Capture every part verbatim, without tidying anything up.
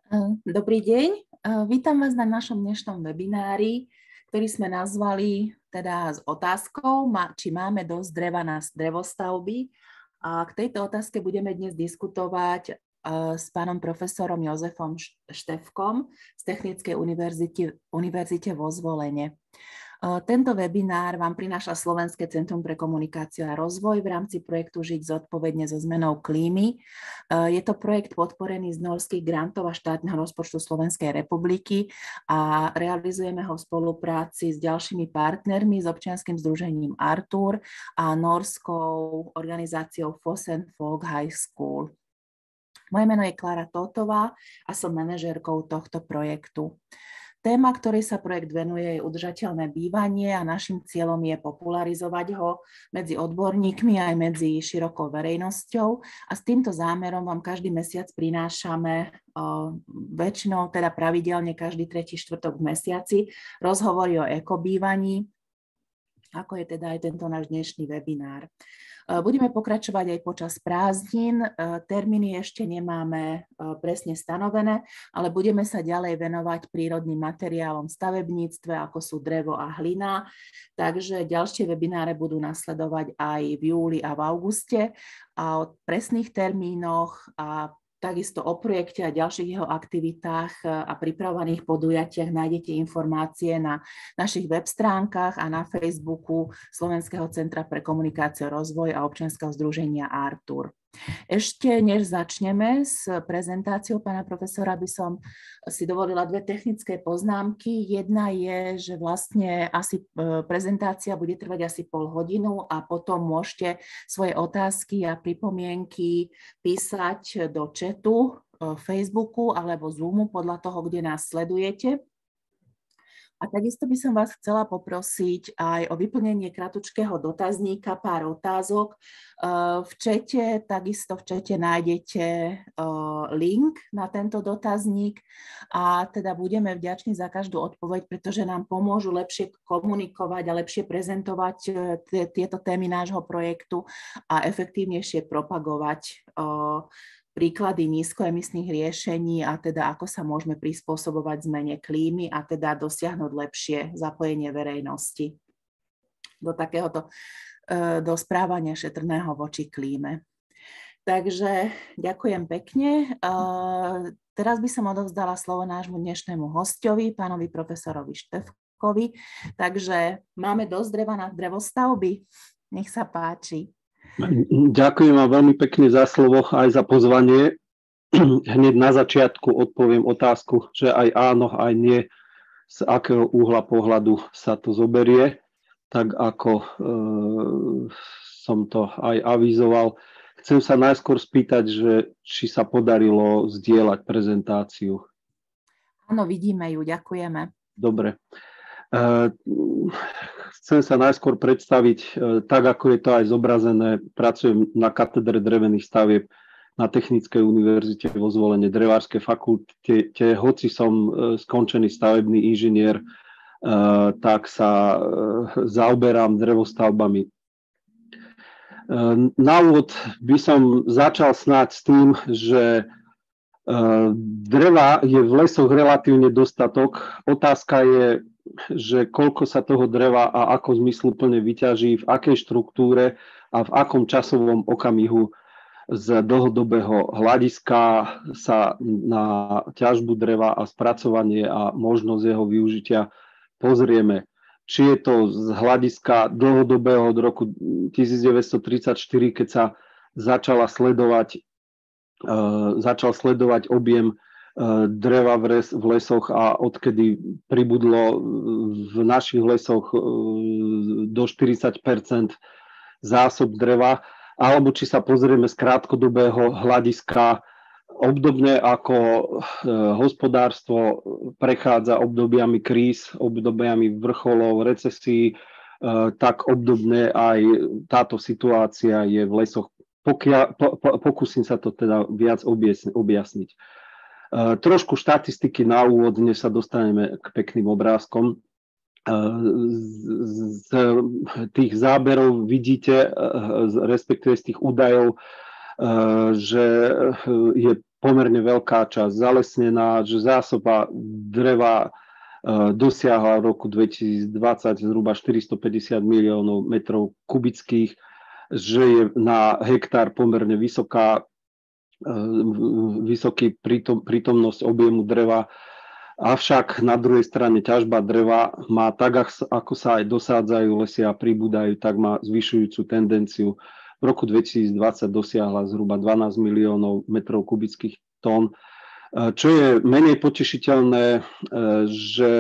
Dobrý deň, vítam vás na našom dnešnom webinári, ktorý sme nazvali teda s otázkou, či máme dosť dreva na drevostavby. A k tejto otázke budeme dnes diskutovať s pánom profesorom Jozefom Štefkom z Technickej univerzity, univerzite vo Zvolene. Tento webinár vám prináša Slovenské centrum pre komunikáciu a rozvoj v rámci projektu Žiť zodpovedne so zmenou klímy. Je to projekt podporený z norských grantov a štátneho rozpočtu Slovenskej republiky a realizujeme ho v spolupráci s ďalšími partnermi, s občianskym združením Artur a norskou organizáciou Fosen Folk High School. Moje meno je Klára Tótová a som manažérkou tohto projektu. Téma, ktorej sa projekt venuje, je udržateľné bývanie a našim cieľom je popularizovať ho medzi odborníkmi aj medzi širokou verejnosťou a s týmto zámerom vám každý mesiac prinášame o, väčšinou, teda pravidelne každý tretí štvrtok v mesiaci rozhovory o ekobývaní, ako je teda aj tento náš dnešný webinár. Budeme pokračovať aj počas prázdnin. Termíny ešte nemáme presne stanovené, ale budeme sa ďalej venovať prírodným materiálom v stavebníctve, ako sú drevo a hlina. Takže ďalšie webináre budú nasledovať aj v júli a v auguste. A o presných termínoch a takisto o projekte a ďalších jeho aktivitách a pripravovaných podujatiach nájdete informácie na našich web stránkach a na Facebooku Slovenského centra pre komunikáciu a rozvoj a občianskeho združenia Artur. Ešte než začneme s prezentáciou pána profesora, by som si dovolila dve technické poznámky. Jedna je, že vlastne asi prezentácia bude trvať asi pol hodinu a potom môžete svoje otázky a pripomienky písať do chatu Facebooku alebo Zoomu podľa toho, kde nás sledujete. A takisto by som vás chcela poprosiť aj o vyplnenie kratučkého dotazníka, pár otázok. V čete, takisto v čete nájdete link na tento dotazník a teda budeme vďační za každú odpoveď, pretože nám pomôžu lepšie komunikovať a lepšie prezentovať tieto témy nášho projektu a efektívnejšie propagovať príklady nízkoemisných riešení a teda ako sa môžeme prispôsobovať zmene klímy a teda dosiahnuť lepšie zapojenie verejnosti do takéhoto do správania šetrného voči klíme. Takže ďakujem pekne. Teraz by som odovzdala slovo nášmu dnešnému hosťovi, pánovi profesorovi Štefkovi. Takže máme dosť dreva na drevostavby. Nech sa páči. Ďakujem vám veľmi pekne za slovo aj za pozvanie. Hneď na začiatku odpoviem otázku, že aj áno, aj nie, z akého uhla pohľadu sa to zoberie, tak ako e, som to aj avizoval. Chcem sa najskôr spýtať, že či sa podarilo zdieľať prezentáciu. Áno, vidíme ju, ďakujeme. Dobre. E, Chcem sa najskôr predstaviť, tak ako je to aj zobrazené. Pracujem na katedre drevených stavieb na Technickej univerzite vo Zvolene, drevárskej fakulte. Hoci som skončený stavebný inžinier, tak sa zaoberám drevostavbami. Na úvod by som začal snáď s tým, že dreva je v lesoch relatívne dostatok. Otázka je, že koľko sa toho dreva a ako zmysluplne vyťaží, v akej štruktúre a v akom časovom okamihu z dlhodobého hľadiska sa na ťažbu dreva a spracovanie a možnosť jeho využitia pozrieme. Či je to z hľadiska dlhodobého od roku devätnásťtridsaťštyri, keď sa začala sledovať, uh, začal sledovať objem dreva v, res, v lesoch a odkedy pribudlo v našich lesoch do štyridsať percent zásob dreva, alebo či sa pozrieme z krátkodobého hľadiska, obdobne ako hospodárstvo prechádza obdobiami kríz, obdobiami vrcholov, recesí, tak obdobne aj táto situácia je v lesoch. Pokia, po, po, pokúsim sa to teda viac objasniť. Uh, trošku štatistiky na úvod, než sa dostaneme k pekným obrázkom. Uh, z, z tých záberov vidíte, uh, respektíve z tých údajov, uh, že je pomerne veľká časť zalesnená, že zásoba dreva dosiahla v roku dvetisícdvadsať zhruba štyristopäťdesiat miliónov metrov kubických, že je na hektár pomerne vysoká, vysoký prítom, prítomnosť objemu dreva. Avšak na druhej strane ťažba dreva má tak, ako sa aj dosádzajú lesy a pribúdajú, tak má zvyšujúcu tendenciu. V roku dvetisícdvadsať dosiahla zhruba dvanásť miliónov metrov kubických tón. Čo je menej potešiteľné, že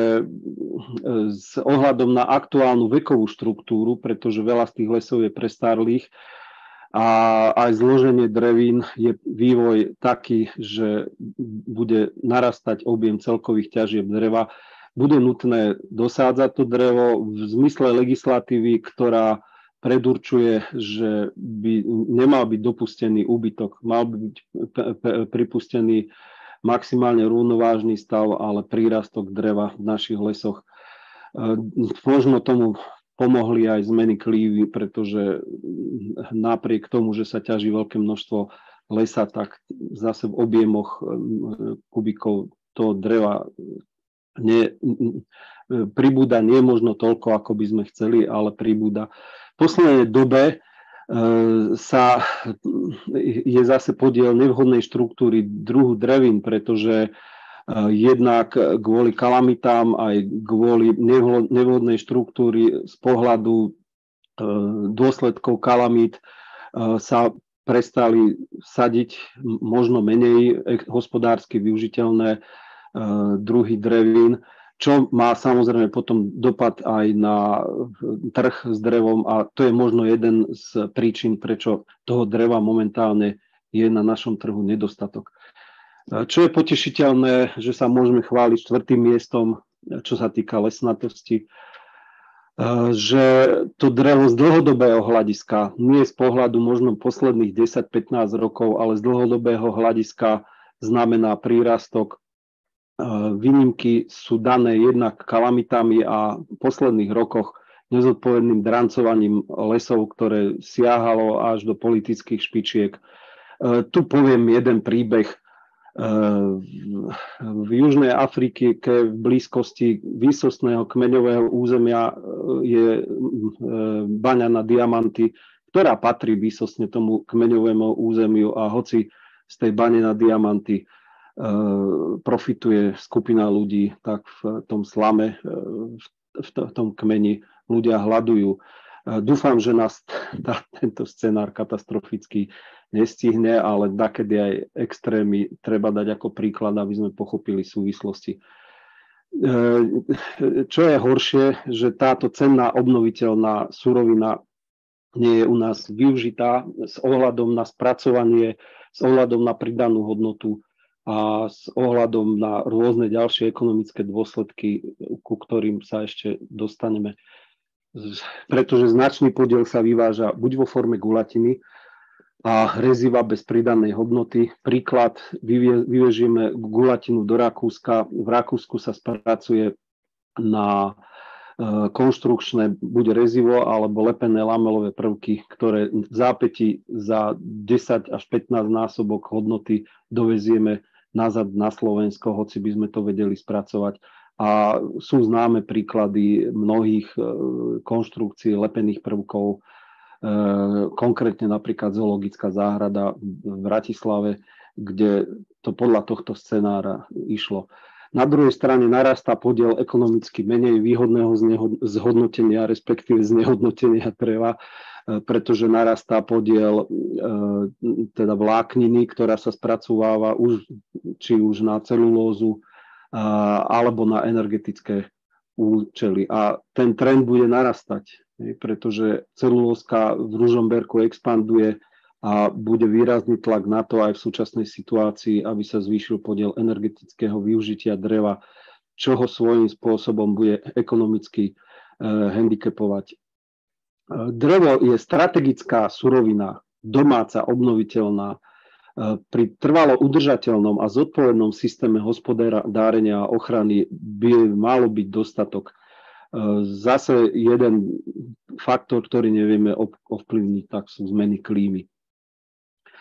s ohľadom na aktuálnu vekovú štruktúru, pretože veľa z tých lesov je prestarlých a aj zloženie drevín je vývoj taký, že bude narastať objem celkových ťažieb dreva, bude nutné dosádzať to drevo v zmysle legislatívy, ktorá predurčuje, že by nemal byť dopustený úbytok, mal by byť pripustený maximálne rovnovážny stav, ale prírastok dreva v našich lesoch. Možno tomu pomohli aj zmeny klímy, pretože napriek tomu, že sa ťaží veľké množstvo lesa, tak zase v objemoch kubíkov toho dreva ne, pribúda nie možno toľko, ako by sme chceli, ale pribúda. V poslednej dobe sa je zase podiel nevhodnej štruktúry druhu drevín, pretože jednak kvôli kalamitám aj kvôli nevhodnej štruktúry z pohľadu dôsledkov kalamít sa prestali sadiť možno menej hospodársky využiteľné druhy drevín, čo má samozrejme potom dopad aj na trh s drevom a to je možno jeden z príčin, prečo toho dreva momentálne je na našom trhu nedostatok. Čo je potešiteľné, že sa môžeme chváliť štvrtým miestom, čo sa týka lesnatosti, že to drevo z dlhodobého hľadiska, nie z pohľadu možno posledných desať pätnásť rokov, ale z dlhodobého hľadiska znamená prírastok. Výnimky sú dané jednak kalamitami a v posledných rokoch nezodpovedným drancovaním lesov, ktoré siahalo až do politických špičiek. Tu poviem jeden príbeh. V Južnej Afrike v blízkosti výsostného kmeňového územia je baňa na diamanty, ktorá patrí výsostne tomu kmeňovému územiu a hoci z tej bane na diamanty profituje skupina ľudí, tak v tom slame, v tom kmeni ľudia hľadujú. Dúfam, že nás tá, tento scenár katastrofický nestihne, ale dakedy aj extrémy treba dať ako príklad, aby sme pochopili súvislosti. Čo je horšie, že táto cenná obnoviteľná surovina nie je u nás využitá s ohľadom na spracovanie, s ohľadom na pridanú hodnotu a s ohľadom na rôzne ďalšie ekonomické dôsledky, ku ktorým sa ešte dostaneme. Pretože značný podiel sa vyváža buď vo forme guľatiny a reziva bez pridanej hodnoty. Príklad, vyvežieme guľatinu do Rakúska. V Rakúsku sa spracuje na konštrukčné buď rezivo alebo lepené lamelové prvky, ktoré v zápäti za desať až pätnásť násobok hodnoty dovezieme nazad na Slovensko, hoci by sme to vedeli spracovať. A sú známe príklady mnohých konštrukcií lepených prvkov, konkrétne napríklad zoologická záhrada v Bratislave, kde to podľa tohto scenára išlo. Na druhej strane narastá podiel ekonomicky menej výhodného zhodnotenia, respektíve znehodnotenia dreva, pretože narastá podiel teda vlákniny, ktorá sa spracováva už, či už na celulózu alebo na energetické účely. A ten trend bude narastať, pretože celulózka v Ružomberku expanduje a bude výrazný tlak na to aj v súčasnej situácii, aby sa zvýšil podiel energetického využitia dreva, čo ho svojím spôsobom bude ekonomicky handicapovať. Drevo je strategická surovina, domáca, obnoviteľná. Pri trvalo udržateľnom a zodpovednom systéme hospodárenia a ochrany by malo byť dostatok. Zase jeden faktor, ktorý nevieme ovplyvniť, tak sú zmeny klímy.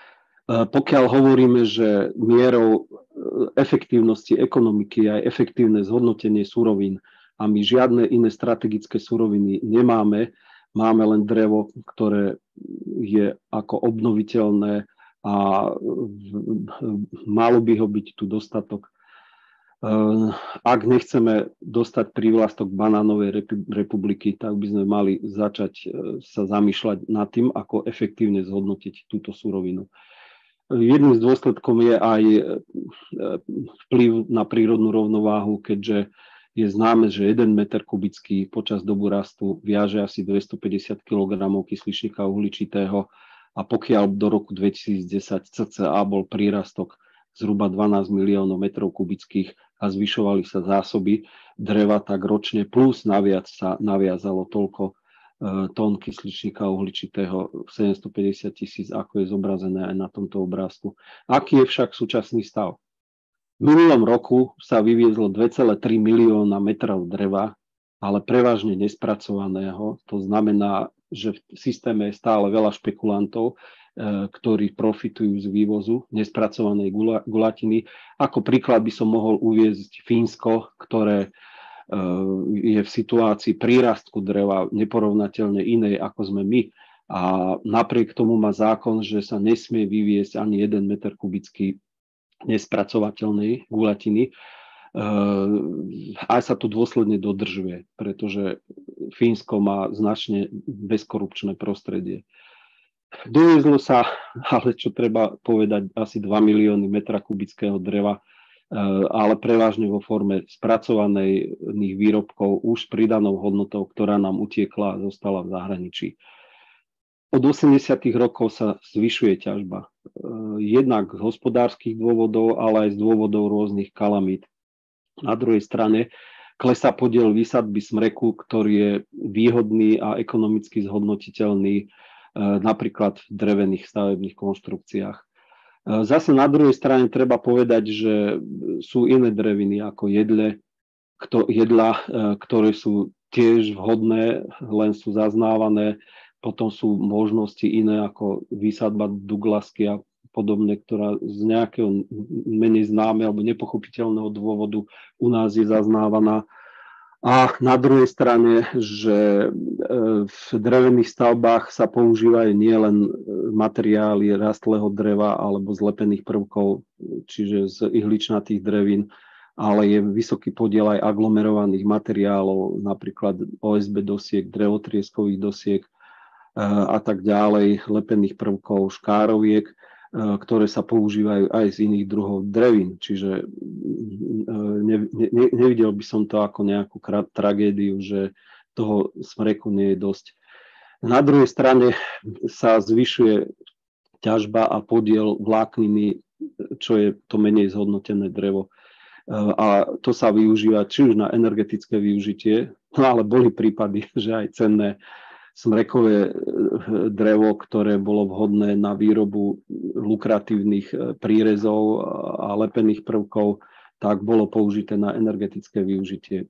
Pokiaľ hovoríme, že mierou efektívnosti ekonomiky je aj efektívne zhodnotenie surovín a my žiadne iné strategické suroviny nemáme, máme len drevo, ktoré je ako obnoviteľné a malo by ho byť tu dostatok. Ak nechceme dostať prívlastok banánovej republiky, tak by sme mali začať sa zamýšľať nad tým, ako efektívne zhodnotiť túto surovinu. Jedným z dôsledkov je aj vplyv na prírodnú rovnováhu, keďže je známe, že jeden meter kubický počas dobu rastu viaže asi dvestopäťdesiat kilogramov kysličníka uhličitého a pokiaľ do roku dvetisícdesať cca bol prírastok zhruba dvanásť miliónov metrov kubických a zvyšovali sa zásoby dreva, tak ročne plus naviac sa naviazalo toľko tón kysličníka uhličitého, sedemstopäťdesiat tisíc, ako je zobrazené aj na tomto obrázku. Aký je však súčasný stav? V minulom roku sa vyviezlo dva celé tri milióna metrov dreva, ale prevažne nespracovaného. To znamená, že v systéme je stále veľa špekulantov, ktorí profitujú z vývozu nespracovanej guľatiny. Ako príklad by som mohol uviesť Fínsko, ktoré je v situácii prírastku dreva neporovnateľne inej, ako sme my. A napriek tomu má zákon, že sa nesmie vyviesť ani jeden meter kubický nespracovateľnej guľatiny. Aj sa to dôsledne dodržuje, pretože Fínsko má značne bezkorupčné prostredie. Doviezlo sa, ale čo treba povedať, asi dva milióny metra kubického dreva, ale prevažne vo forme spracovaných výrobkov už s pridanou hodnotou, ktorá nám utiekla a zostala v zahraničí. Od osemdesiatych rokov sa zvyšuje ťažba. Jednak z hospodárskych dôvodov, ale aj z dôvodov rôznych kalamít. Na druhej strane klesá podiel výsadby smreku, ktorý je výhodný a ekonomicky zhodnotiteľný napríklad v drevených stavebných konštrukciách. Zase na druhej strane treba povedať, že sú iné dreviny ako jedle, jedla, ktoré sú tiež vhodné, len sú zaznávané. Potom sú možnosti iné ako výsadba Douglasky a podobne, ktorá z nejakého menej známeho alebo nepochopiteľného dôvodu u nás je zaznávaná. A na druhej strane, že v drevených stavbách sa používajú nielen materiály rastlého dreva alebo zlepených prvkov, čiže z ihličnatých drevín, ale je vysoký podiel aj aglomerovaných materiálov, napríklad ó es bé dosiek, drevotrieskových dosiek a tak ďalej, lepených prvkov, škároviek, ktoré sa používajú aj z iných druhov drevín. Čiže ne, ne, nevidel by som to ako nejakú tragédiu, že toho smreku nie je dosť. Na druhej strane sa zvyšuje ťažba a podiel vlákniny, čo je to menej zhodnotené drevo. A to sa využíva či už na energetické využitie, no ale boli prípady, že aj cenné smrekové drevo, ktoré bolo vhodné na výrobu lukratívnych prírezov a lepených prvkov, tak bolo použité na energetické využitie.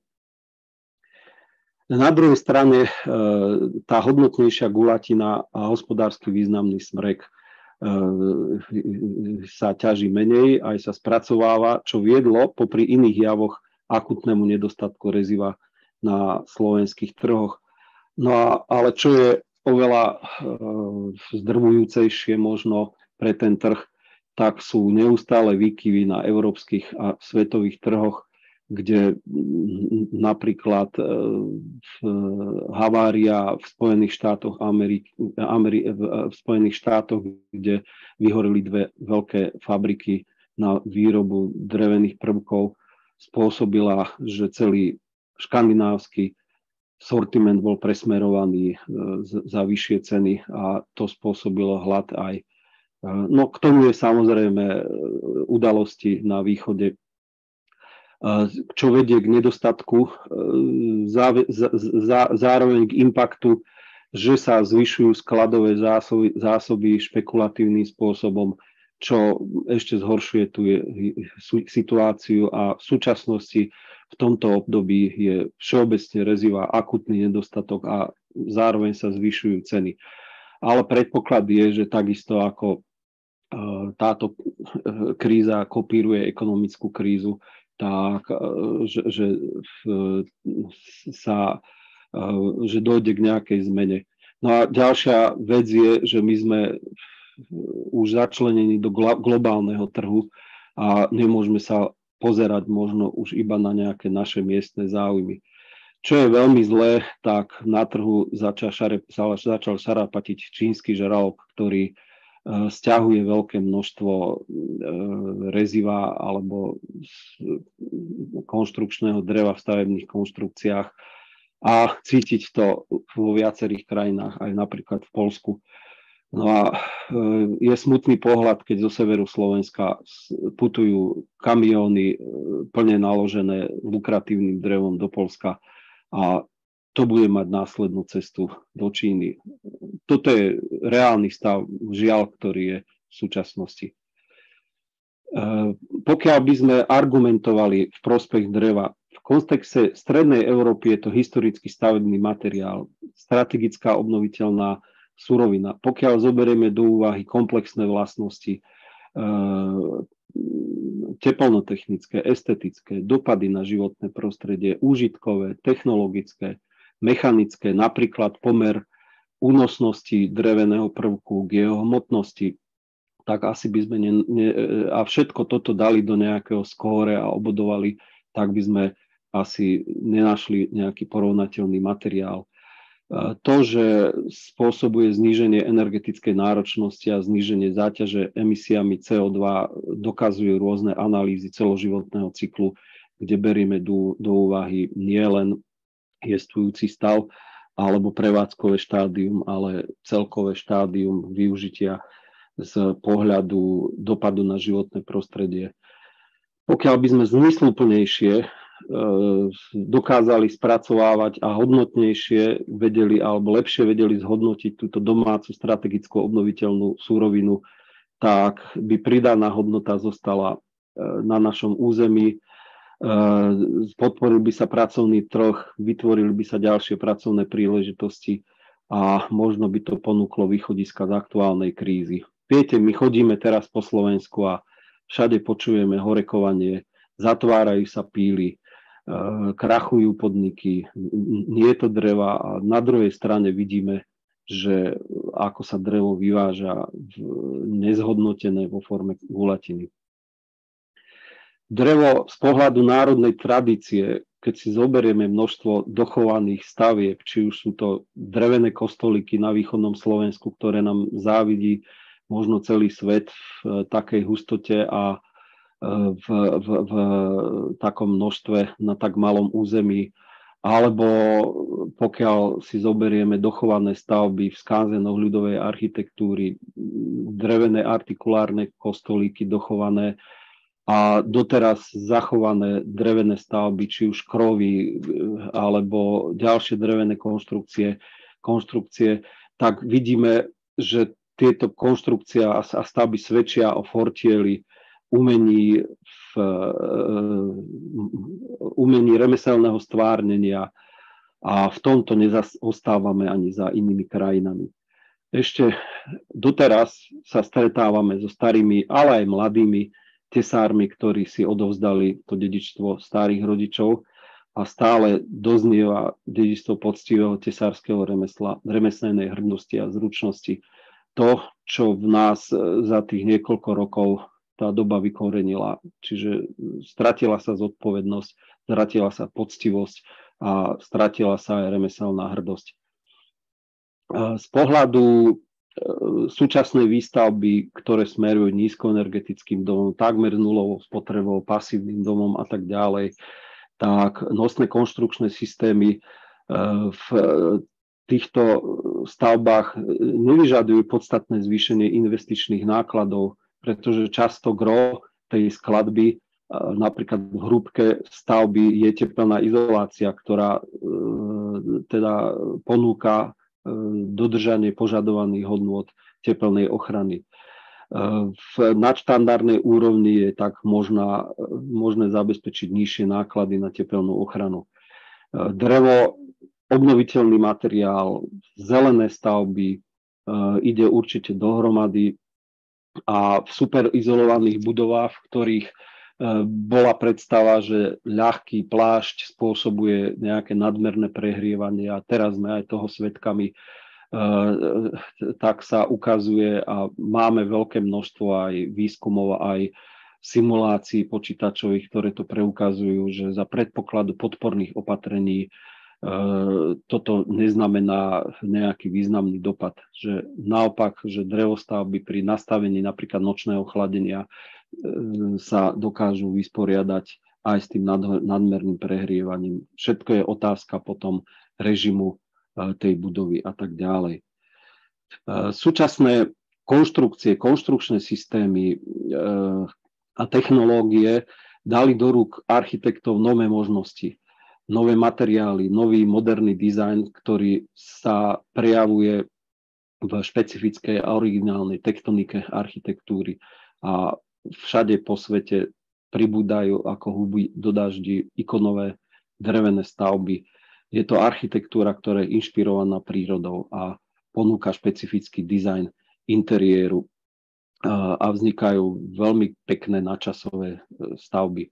Na druhej strane tá hodnotnejšia guľatina a hospodársky významný smrek sa ťaží menej, aj sa spracováva, čo viedlo popri iných javoch akutnému nedostatku reziva na slovenských trhoch. No a, ale čo je oveľa e, zdrvujúcejšie možno pre ten trh, tak sú neustále výkyvy na európskych a svetových trhoch, kde napríklad e, havária v Spojených štátoch Ameriky, Ameri, v Spojených štátoch, kde vyhoreli dve veľké fabriky na výrobu drevených prvkov, spôsobila, že celý škandinávsky sortiment bol presmerovaný za vyššie ceny a to spôsobilo hlad aj. No k tomu je samozrejme udalosti na východe, čo vedie k nedostatku, zároveň k impaktu, že sa zvyšujú skladové zásoby, zásoby špekulatívnym spôsobom, čo ešte zhoršuje tú situáciu a v súčasnosti v tomto období je všeobecne reziva akutný nedostatok a zároveň sa zvyšujú ceny. Ale predpoklad je, že takisto ako táto kríza kopíruje ekonomickú krízu, tak že, že sa že dojde k nejakej zmene. No a ďalšia vec je, že my sme už začlenení do globálneho trhu a nemôžeme sa pozerať možno už iba na nejaké naše miestne záujmy. Čo je veľmi zlé, tak na trhu začal, šare, začal šarapatiť čínsky žralok, ktorý sťahuje veľké množstvo reziva alebo konštrukčného dreva v stavebných konštrukciách a cítiť to vo viacerých krajinách, aj napríklad v Poľsku. No a je smutný pohľad, keď zo severu Slovenska putujú kamióny plne naložené lukratívnym drevom do Poľska a to bude mať následnú cestu do Číny. Toto je reálny stav, žiaľ, ktorý je v súčasnosti. Pokiaľ by sme argumentovali v prospech dreva, v kontexte strednej Európy je to historicky stavebný materiál, strategická obnoviteľná surovina. Pokiaľ zoberieme do úvahy komplexné vlastnosti, teplnotechnické, estetické, dopady na životné prostredie, úžitkové, technologické, mechanické, napríklad pomer únosnosti dreveného prvku k jeho hmotnosti, tak asi by sme ne, ne, a všetko toto dali do nejakého skóre a obodovali, tak by sme asi nenašli nejaký porovnateľný materiál. To, že spôsobuje zníženie energetickej náročnosti a zníženie záťaže emisiami cé ó dva, dokazujú rôzne analýzy celoživotného cyklu, kde berieme do, do úvahy nielen jestvujúci stav alebo prevádzkové štádium, ale celkové štádium využitia z pohľadu dopadu na životné prostredie. Pokiaľ by sme zmysluplnejšie dokázali spracovávať a hodnotnejšie vedeli alebo lepšie vedeli zhodnotiť túto domácu strategickú obnoviteľnú súrovinu, tak by pridaná hodnota zostala na našom území. Podporil by sa pracovný trh, vytvorili by sa ďalšie pracovné príležitosti a možno by to ponúklo východiska z aktuálnej krízy. Viete, my chodíme teraz po Slovensku a všade počujeme horekovanie, zatvárajú sa píly, krachujú podniky, nie je to dreva a na druhej strane vidíme, že ako sa drevo vyváža nezhodnotené vo forme guľatiny. Drevo z pohľadu národnej tradície, keď si zoberieme množstvo dochovaných stavieb, či už sú to drevené kostolíky na východnom Slovensku, ktoré nám závidí možno celý svet v takej hustote a v, v, v takom množstve na tak malom území, alebo pokiaľ si zoberieme dochované stavby v skázenoch ľudovej architektúry, drevené artikulárne kostolíky dochované a doteraz zachované drevené stavby, či už krovy alebo ďalšie drevené konštrukcie, konštrukcie, tak vidíme, že tieto konštrukcie a stavby svedčia o fortieli, umení, v, umení remeselného stvárnenia a v tomto nezaostávame ani za inými krajinami. Ešte doteraz sa stretávame so starými, ale aj mladými tesármi, ktorí si odovzdali to dedičstvo starých rodičov a stále doznieva dedičstvo poctivého tesárskeho remesla, remeselnej hrdnosti a zručnosti. To, čo v nás za tých niekoľko rokov tá doba vykorenila. Čiže stratila sa zodpovednosť, stratila sa poctivosť a stratila sa aj remeselná hrdosť. Z pohľadu súčasnej výstavby, ktoré smerujú nízkoenergetickým domom, takmer nulovou spotrebou, pasívnym domom a tak ďalej, tak nosné konštrukčné systémy v týchto stavbách nevyžadujú podstatné zvýšenie investičných nákladov, pretože často gro tej skladby, napríklad v hrúbke stavby, je teplná izolácia, ktorá teda ponúka dodržanie požadovaných hodnôt teplnej ochrany. V nadštandardnej úrovni je tak možná, možné zabezpečiť nižšie náklady na teplnú ochranu. Drevo, obnoviteľný materiál, zelené stavby, ide určite dohromady. a v super izolovaných budovách, v ktorých bola predstava, že ľahký plášť spôsobuje nejaké nadmerné prehrievanie a teraz sme aj toho svedkami, tak sa ukazuje a máme veľké množstvo aj výskumov, aj simulácií počítačových, ktoré to preukazujú, že za predpokladu podporných opatrení toto neznamená nejaký významný dopad. Že naopak, že drevostavby pri nastavení napríklad nočného chladenia sa dokážu vysporiadať aj s tým nadmerným prehrievaním. Všetko je otázka potom režimu tej budovy a tak ďalej. Súčasné konštrukcie, konštrukčné systémy a technológie dali do rúk architektov nové možnosti, nové materiály, nový moderný dizajn, ktorý sa prejavuje v špecifickej a originálnej tektonike architektúry a všade po svete pribúdajú ako huby do daždi ikonové drevené stavby. Je to architektúra, ktorá je inšpirovaná prírodou a ponúka špecifický dizajn interiéru a vznikajú veľmi pekné nadčasové stavby.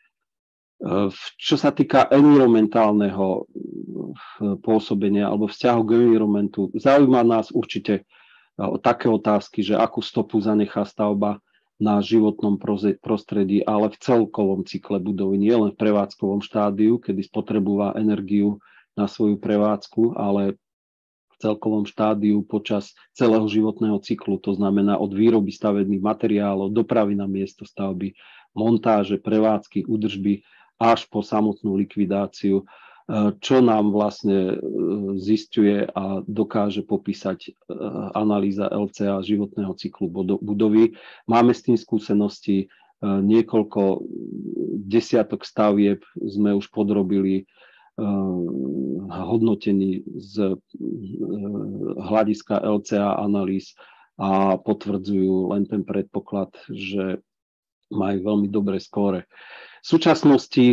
Čo sa týka environmentálneho pôsobenia alebo vzťahu k environmentu, zaujíma nás určite také otázky, že akú stopu zanechá stavba na životnom prostredí, ale v celkovom cykle budovy, nie len v prevádzkovom štádiu, kedy spotrebúva energiu na svoju prevádzku, ale v celkovom štádiu počas celého životného cyklu, to znamená od výroby stavebných materiálov, dopravy na miesto stavby, montáže, prevádzky, údržby až po samotnú likvidáciu, čo nám vlastne zisťuje a dokáže popísať analýza el cé á životného cyklu budovy. Máme s tým skúsenosti, niekoľko desiatok stavieb sme už podrobili hodnotení z hľadiska el cé á analýz a potvrdzujú len ten predpoklad, že majú veľmi dobré skóre. V súčasnosti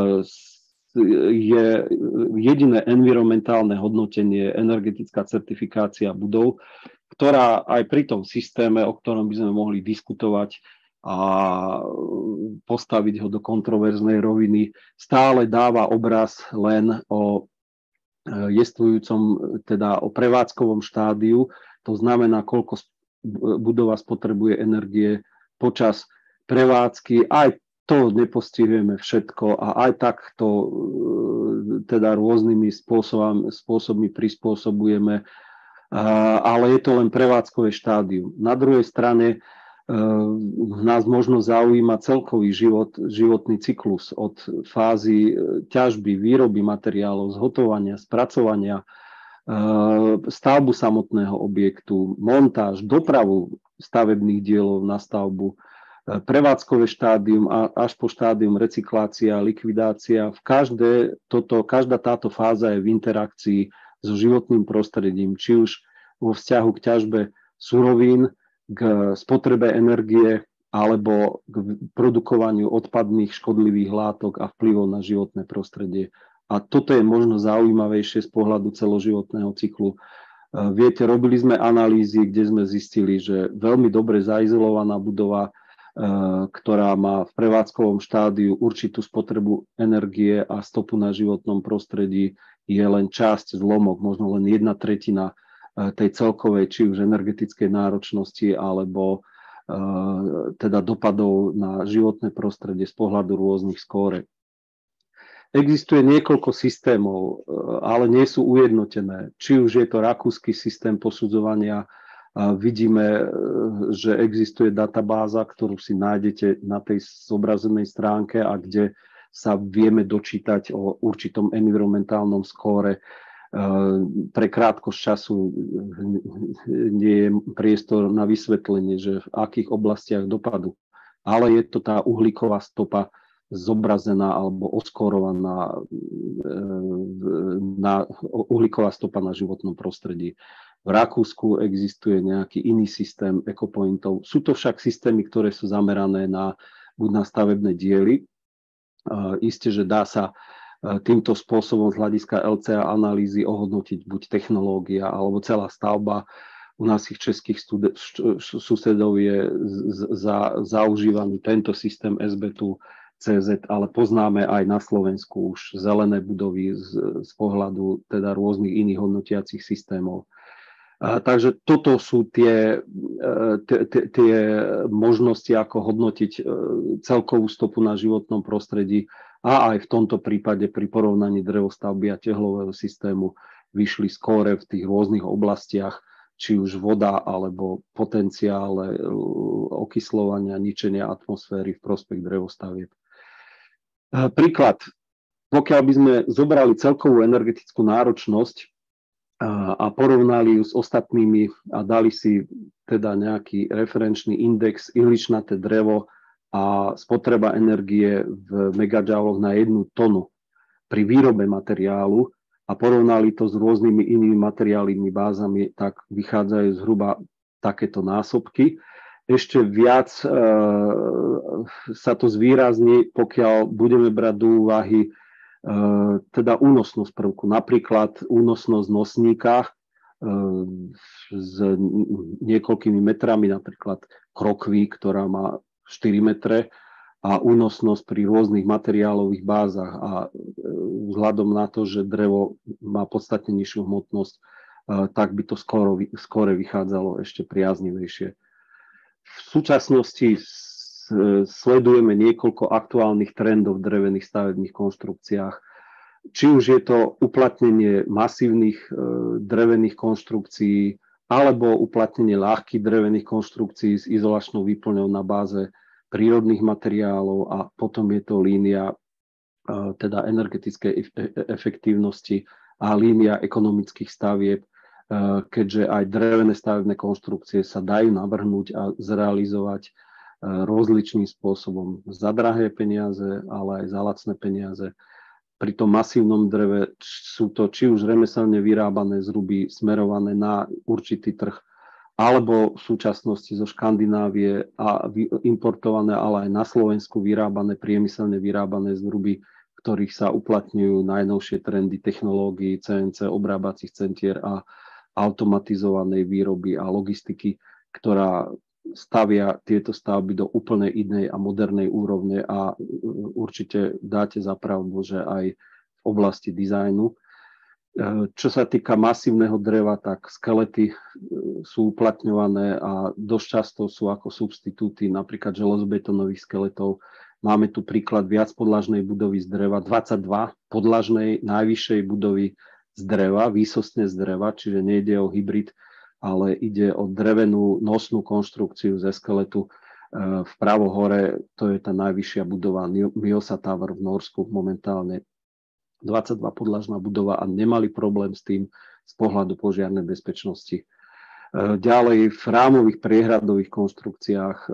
je jediné environmentálne hodnotenie energetická certifikácia budov, ktorá aj pri tom systéme, o ktorom by sme mohli diskutovať a postaviť ho do kontroverznej roviny, stále dáva obraz len o jestvujúcom, teda o prevádzkovom štádiu. To znamená, koľko budova spotrebuje energie počas prevádzky. Aj to nepostihujeme všetko a aj tak to teda rôznymi spôsobami, spôsobmi prispôsobujeme, ale je to len prevádzkové štádium. Na druhej strane nás možno zaujíma celkový život, životný cyklus od fázy ťažby, výroby materiálov, zhotovania, spracovania, stavbu samotného objektu, montáž, dopravu stavebných dielov na stavbu, prevádzkové štádium až po štádium recyklácia, likvidácia. V každé toto, každá táto fáza je v interakcii so životným prostredím, či už vo vzťahu k ťažbe surovín, k spotrebe energie alebo k produkovaniu odpadných škodlivých látok a vplyvov na životné prostredie. A toto je možno zaujímavejšie z pohľadu celoživotného cyklu. Viete, robili sme analýzy, kde sme zistili, že veľmi dobre zaizolovaná budova, ktorá má v prevádzkovom štádiu určitú spotrebu energie a stopu na životnom prostredí, je len časť, zlomok, možno len jedna tretina tej celkovej, či už energetickej náročnosti, alebo teda dopadov na životné prostredie z pohľadu rôznych skórek. Existuje niekoľko systémov, ale nie sú ujednotené. Či už je to rakúsky systém posudzovania, vidíme, že existuje databáza, ktorú si nájdete na tej zobrazenej stránke a kde sa vieme dočítať o určitom environmentálnom skóre. Pre krátkosť času nie je priestor na vysvetlenie, že v akých oblastiach dopadu. Ale je to tá uhlíková stopa zobrazená alebo oskórovaná na uhlíková stopa na životnom prostredí. V Rakúsku existuje nejaký iný systém ecopointov. Sú to však systémy, ktoré sú zamerané na, buď na stavebné diely. Isté, že dá sa týmto spôsobom z hľadiska el cé á analýzy ohodnotiť buď technológia alebo celá stavba. u našich českých stude- susedov je za, zaužívaný tento systém es bé two cé zet, ale poznáme aj na Slovensku už zelené budovy z, z pohľadu teda rôznych iných hodnotiacich systémov. A, takže toto sú tie, tie, tie možnosti, ako hodnotiť celkovú stopu na životnom prostredí a aj v tomto prípade pri porovnaní drevostavby a tehlového systému vyšli skóre v tých rôznych oblastiach, či už voda alebo potenciále okysľovania, ničenia atmosféry v prospech drevostavieb. Príklad, pokiaľ by sme zobrali celkovú energetickú náročnosť a porovnali ju s ostatnými a dali si teda nejaký referenčný index ihličnaté drevo a spotreba energie v megajouloch na jednu tonu pri výrobe materiálu, a porovnali to s rôznymi inými materiálnymi bázami, tak vychádzajú zhruba takéto násobky. Ešte viac e, sa to zvýrazní, pokiaľ budeme brať do úvahy e, teda únosnosť prvku. Napríklad únosnosť nosníka e, s niekoľkými metrami, napríklad krokví, ktorá má štyri metre, a únosnosť pri rôznych materiálových bázach. A vzhľadom na to, že drevo má podstatne nižšiu hmotnosť, tak by to skoro, skoro vychádzalo ešte priaznivejšie. V súčasnosti sledujeme niekoľko aktuálnych trendov v drevených stavebných konštrukciách. Či už je to uplatnenie masívnych drevených konštrukcií, alebo uplatnenie ľahkých drevených konštrukcií s izolačnou výplňou na báze prírodných materiálov, a potom je to línia teda energetickej efektívnosti a línia ekonomických stavieb, keďže aj drevené stavebné konštrukcie sa dajú navrhnúť a zrealizovať rozličným spôsobom za drahé peniaze, ale aj za lacné peniaze. Pri tom masívnom dreve sú to či už remeselne vyrábané zruby smerované na určitý trh, alebo v súčasnosti zo Škandinávie a importované, ale aj na Slovensku vyrábané, priemyselne vyrábané zruby, ktorých sa uplatňujú najnovšie trendy technológií, cé en cé, obrábacích centier a automatizovanej výroby a logistiky, ktorá stavia tieto stavby do úplne inej a modernej úrovne, a určite dáte za pravdu, že aj v oblasti dizajnu. Čo sa týka masívneho dreva, tak skelety sú uplatňované a dosť často sú ako substitúty napríklad železobetonových skeletov. Máme tu príklad viacpodlažnej budovy z dreva, dvadsaťdva podlažnej najvyššej budovy z dreva, výsostne z dreva, čiže nejde o hybrid, ale ide o drevenú nosnú konštrukciu ze skeletu. Vpravo hore to je tá najvyššia budova Mjøsa Tower v Norsku momentálne. dvadsaťdva podlažná budova a nemali problém s tým z pohľadu požiarnej bezpečnosti. Ďalej v rámových priehradových konštrukciách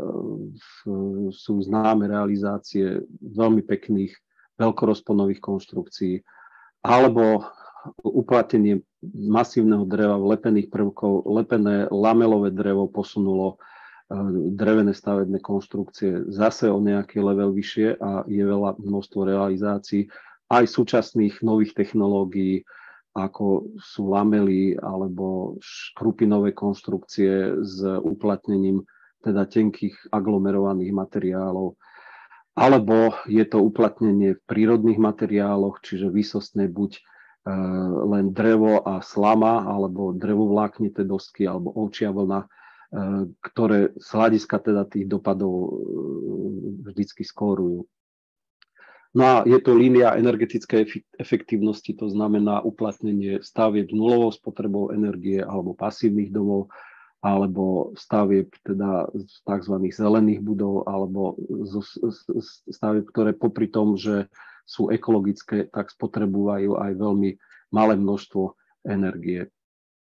sú známe realizácie veľmi pekných veľkorozponových konštrukcií alebo uplatnenie masívneho dreva v lepených prvkov. Lepené lamelové drevo posunulo drevené stavebné konštrukcie zase o nejaký level vyššie a je veľa množstvo realizácií aj súčasných nových technológií, ako sú lamely alebo škrupinové konštrukcie s uplatnením teda tenkých aglomerovaných materiálov. Alebo je to uplatnenie v prírodných materiáloch, čiže výsostné buď e, len drevo a slama, alebo drevovláknité dosky, alebo ovčia vlna, e, ktoré z hľadiska teda tých dopadov e, vždycky skórujú. No a je to línia energetickej efektívnosti, to znamená uplatnenie stavieb s nulovou spotrebou energie alebo pasívnych domov, alebo stavieb teda z tzv. Zelených budov, alebo stavieb, ktoré popri tom, že sú ekologické, tak spotrebujú aj veľmi malé množstvo energie.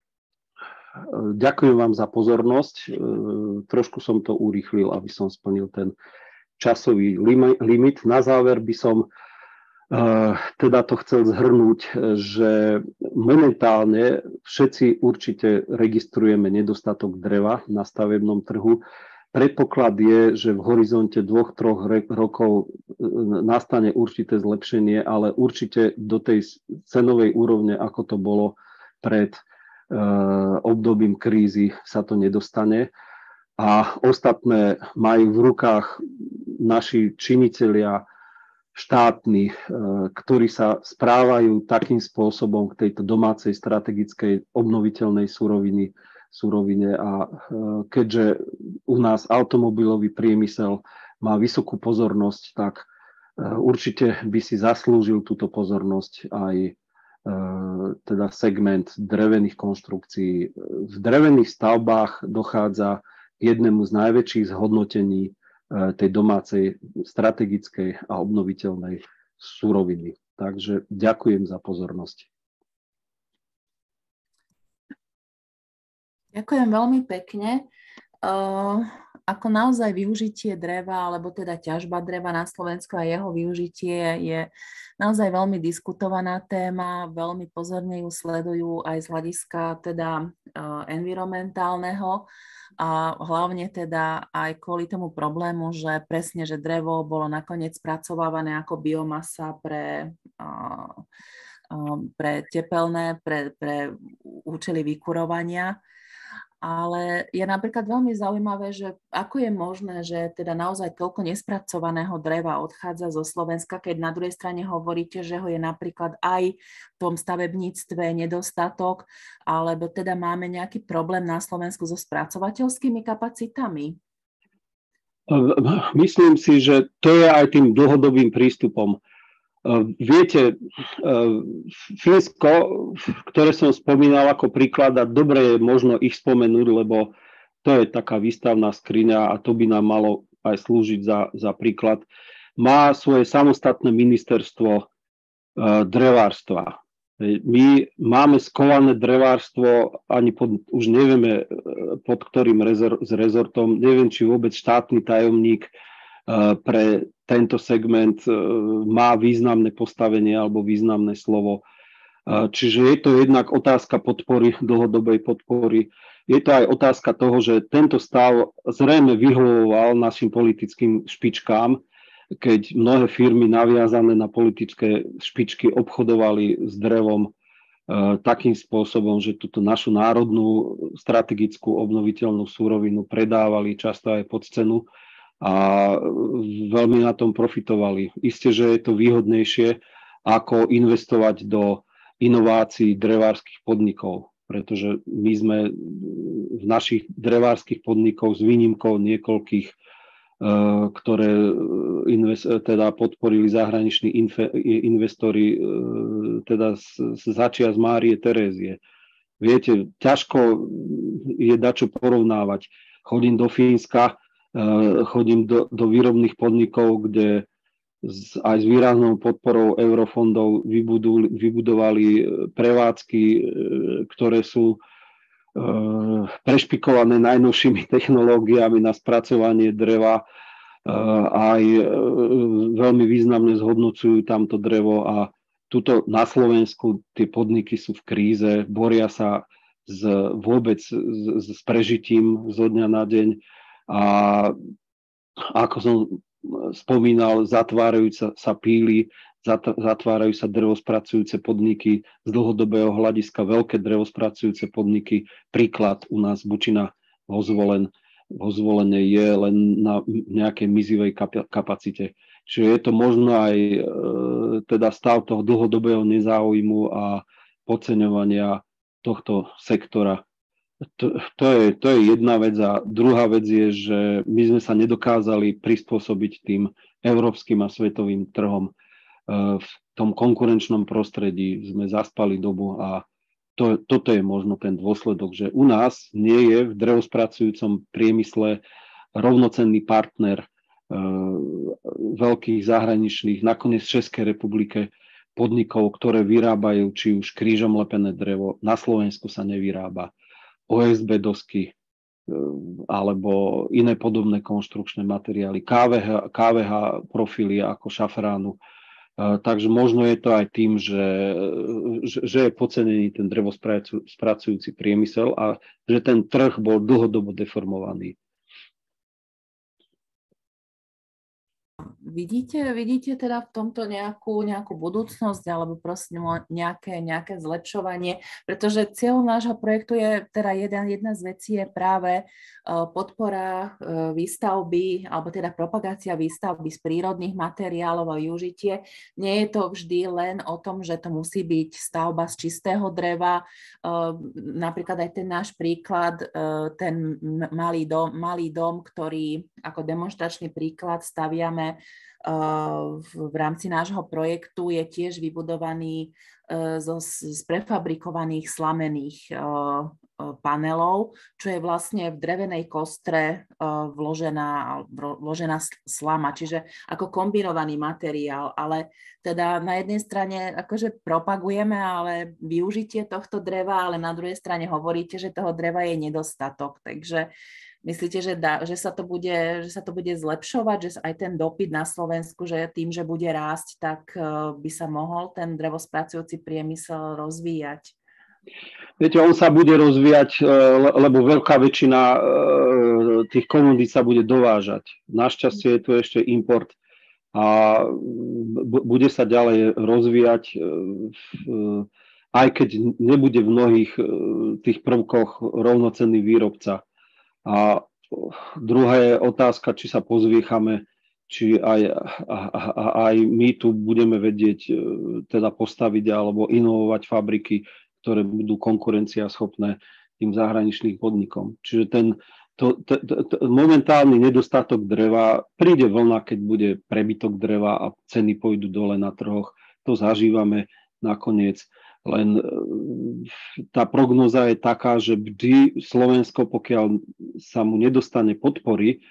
Ďakujem vám za pozornosť. Trošku som to urýchlil, aby som splnil ten časový limit. Na záver by som uh, teda to chcel zhrnúť, že momentálne všetci určite registrujeme nedostatok dreva na stavebnom trhu. Predpoklad je, že v horizonte dvoch, troch rokov nastane určité zlepšenie, ale určite do tej cenovej úrovne, ako to bolo pred obdobím krízy sa to nedostane. A ostatné majú v rukách naši činitelia štátni, ktorí sa správajú takým spôsobom k tejto domácej strategickej obnoviteľnej suroviny, surovine. A keďže u nás automobilový priemysel má vysokú pozornosť, tak určite by si zaslúžil túto pozornosť aj teda segment drevených konštrukcií. V drevených stavbách dochádza k jednému z najväčších zhodnotení tej domácej strategickej a obnoviteľnej suroviny. Takže ďakujem za pozornosť. Ďakujem veľmi pekne. Uh, ako naozaj využitie dreva, alebo teda ťažba dreva na Slovensku a jeho využitie je naozaj veľmi diskutovaná téma, veľmi pozorne ju sledujú aj z hľadiska teda uh, environmentálneho a hlavne teda aj kvôli tomu problému, že presne, že drevo bolo nakoniec spracovávané ako biomasa pre, uh, uh, pre tepelné, pre, pre účely vykurovania. Ale je napríklad veľmi zaujímavé, že ako je možné, že teda naozaj toľko nespracovaného dreva odchádza zo Slovenska, keď na druhej strane hovoríte, že ho je napríklad aj v tom stavebníctve nedostatok, alebo teda máme nejaký problém na Slovensku so spracovateľskými kapacitami? Myslím si, že to je aj tým dlhodobým prístupom. Viete, Fínsko, ktoré som spomínal ako príklad, a dobre je možno ich spomenúť, lebo to je taká výstavná skriňa a to by nám malo aj slúžiť za, za príklad, má svoje samostatné ministerstvo drevárstva. My máme skované drevárstvo, ani pod, už nevieme pod ktorým rezor, s rezortom, neviem, či vôbec štátny tajomník pre tento segment má významné postavenie alebo významné slovo. Čiže je to jednak otázka podpory, dlhodobej podpory. Je to aj otázka toho, že tento stav zrejme vyhovoval našim politickým špičkám, keď mnohé firmy naviazané na politické špičky obchodovali s drevom takým spôsobom, že túto našu národnú strategickú obnoviteľnú surovinu predávali často aj pod cenu a veľmi na tom profitovali. Isté, že je to výhodnejšie, ako investovať do inovácií drevárskych podnikov, pretože my sme v našich drevárskych podnikoch s výnimkou niekoľkých, ktoré invest, teda podporili zahraniční investori, teda začia z Márie Terézie. Viete, ťažko je dačo porovnávať. Chodím do Fínska, chodím do, do výrobných podnikov, kde z, aj s výraznou podporou eurofondov vybudu, vybudovali prevádzky, ktoré sú e, prešpikované najnovšími technológiami na spracovanie dreva. E, aj e, veľmi významne zhodnocujú tamto drevo a tuto na Slovensku tie podniky sú v kríze, boria sa s, vôbec s, s prežitím zo dňa na deň. A ako som spomínal, zatvárajú sa, sa píly, zatvárajú sa drevospracujúce podniky, z dlhodobého hľadiska veľké drevospracujúce podniky. Príklad u nás Bučina vo Zvolen, vo Zvolene je len na nejakej mizivej kapacite. Čiže je to možno aj e, teda stav toho dlhodobého nezáujmu a podceňovania tohto sektora. To, to, je, to je jedna vec a druhá vec je, že my sme sa nedokázali prispôsobiť tým európskym a svetovým trhom. V tom konkurenčnom prostredí sme zaspali dobu a to, toto je možno ten dôsledok, že u nás nie je v drevospracujúcom priemysle rovnocenný partner veľkých zahraničných, nakoniec v Českej republike, podnikov, ktoré vyrábajú či už krížom lepené drevo. Na Slovensku sa nevyrába. ó es bé dosky alebo iné podobné konštrukčné materiály, ká vé há, ká vé há profily ako šafránu. Takže možno je to aj tým, že, že je podcenený ten drevospracujúci priemysel a že ten trh bol dlhodobo deformovaný. vidíte, vidíte teda v tomto nejakú, nejakú budúcnosť alebo proste nejaké, nejaké zlepšovanie, pretože cieľom nášho projektu je teda jedna, jedna z vecí je práve podpora výstavby alebo teda propagácia výstavby z prírodných materiálov a využitie. Nie je to vždy len o tom, že to musí byť stavba z čistého dreva. Napríklad aj ten náš príklad, ten malý dom, malý dom, ktorý ako demonštračný príklad staviame v rámci nášho projektu, je tiež vybudovaný zo, z prefabrikovaných slamených panelov, čo je vlastne v drevenej kostre vložená, vložená slama, čiže ako kombinovaný materiál, ale teda na jednej strane akože propagujeme ale využitie tohto dreva, ale na druhej strane hovoríte, že toho dreva je nedostatok, takže myslíte, že, dá, že, sa to bude, že sa to bude zlepšovať, že aj ten dopyt na Slovensku, že tým, že bude rásť, tak by sa mohol ten drevospracujúci priemysel rozvíjať? Viete, on sa bude rozvíjať, lebo veľká väčšina tých komodít sa bude dovážať. Našťastie je tu ešte import a bude sa ďalej rozvíjať, aj keď nebude v mnohých tých prvkoch rovnocenný výrobca. A druhá je otázka, či sa pozviechame, či aj, aj my tu budeme vedieť teda postaviť alebo inovovať fabriky, ktoré budú konkurenciaschopné tým zahraničným podnikom. Čiže ten to, to, to, to, momentálny nedostatok dreva, príde vlna, keď bude prebytok dreva a ceny pôjdu dole na trhoch. To zažívame nakoniec. Len tá prognoza je taká, že vždy Slovensko, pokiaľ sa mu nedostane podpory,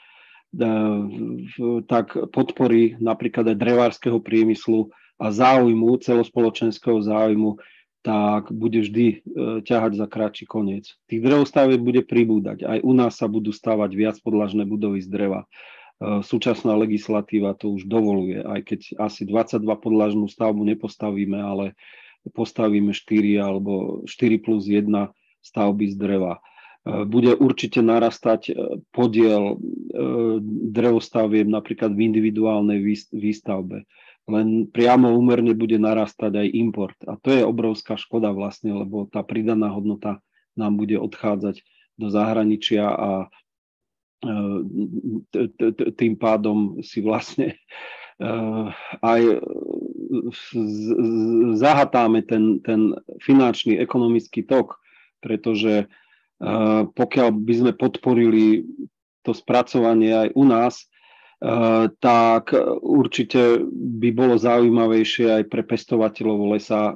tak podpory napríklad aj drevárskeho priemyslu a záujmu, celospoločenského záujmu, tak bude vždy ťahať za kratší koniec. Tých drevostavieb bude pribúdať. Aj u nás sa budú stavať viac podlažné budovy z dreva. Súčasná legislatíva to už dovoluje, aj keď asi dvadsaťdva podlažnú stavbu nepostavíme, ale postavíme štyri alebo štyri plus jedna stavby z dreva. Bude určite narastať podiel drevostavieb napríklad v individuálnej výstavbe. Len priamo úmerne bude narastať aj import. A to je obrovská škoda vlastne, lebo tá pridaná hodnota nám bude odchádzať do zahraničia a tým pádom si vlastne aj zahatáme ten, ten finančný ekonomický tok, pretože pokiaľ by sme podporili to spracovanie aj u nás, tak určite by bolo zaujímavejšie aj pre pestovateľov lesa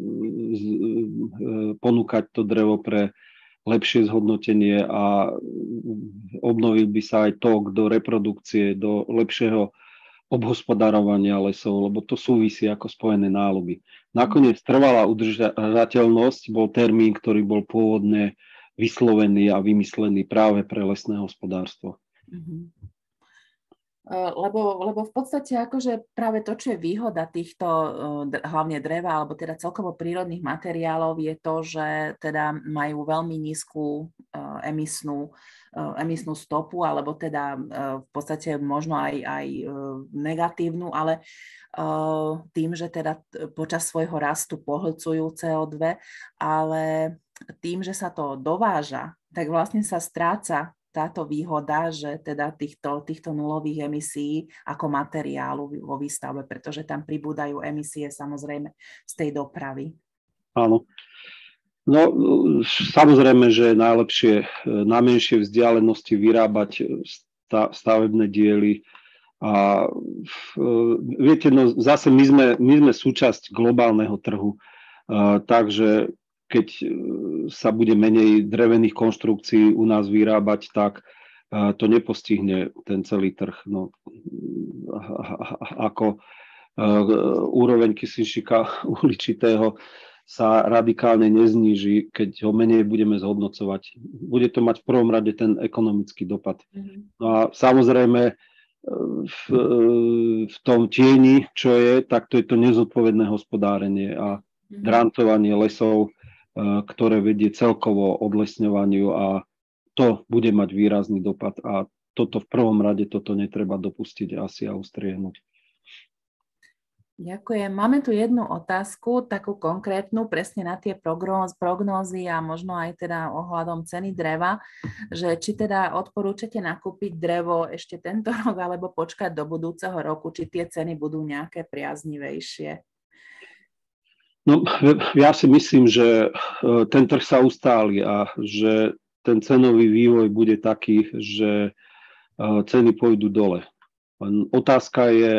ponúkať to drevo pre lepšie zhodnotenie a obnovil by sa aj tok do reprodukcie, do lepšieho obhospodarovania lesov, lebo to súvisí ako spojené náluby. Nakoniec trvalá udržateľnosť bol termín, ktorý bol pôvodne vyslovený a vymyslený práve pre lesné hospodárstvo. Mm-hmm. Lebo, lebo v podstate akože práve to, čo je výhoda týchto hlavne dreva alebo teda celkovo prírodných materiálov je to, že teda majú veľmi nízku emisnú, emisnú stopu alebo teda v podstate možno aj, aj negatívnu, ale tým, že teda počas svojho rastu pohlcujú cé ó dva, ale tým, že sa to dováža, tak vlastne sa stráca táto výhoda, že teda týchto, týchto nulových emisí ako materiálu vo výstavbe, pretože tam pribúdajú emisie samozrejme z tej dopravy. Áno. No samozrejme, že je najlepšie na menšie vzdialenosti vyrábať stavebné diely a viete, no zase my sme, my sme súčasť globálneho trhu, takže keď sa bude menej drevených konštrukcií u nás vyrábať, tak to nepostihne ten celý trh. No, ako úroveň kysličníka uhličitého sa radikálne nezníži, keď ho menej budeme zhodnocovať. Bude to mať v prvom rade ten ekonomický dopad. No a samozrejme v, v tom tieni, čo je, tak to je to nezodpovedné hospodárenie a drancovanie lesov, ktoré vedie celkovo odlesňovaniu a to bude mať výrazný dopad a toto v prvom rade toto netreba dopustiť asi a ustriehnúť. Ďakujem. Máme tu jednu otázku, takú konkrétnu, presne na tie prognózy a možno aj teda ohľadom ceny dreva, že či teda odporúčate nakúpiť drevo ešte tento rok alebo počkať do budúceho roku, či tie ceny budú nejaké priaznivejšie. No, ja si myslím, že ten trh sa ustáli a že ten cenový vývoj bude taký, že ceny pôjdu dole. Otázka je,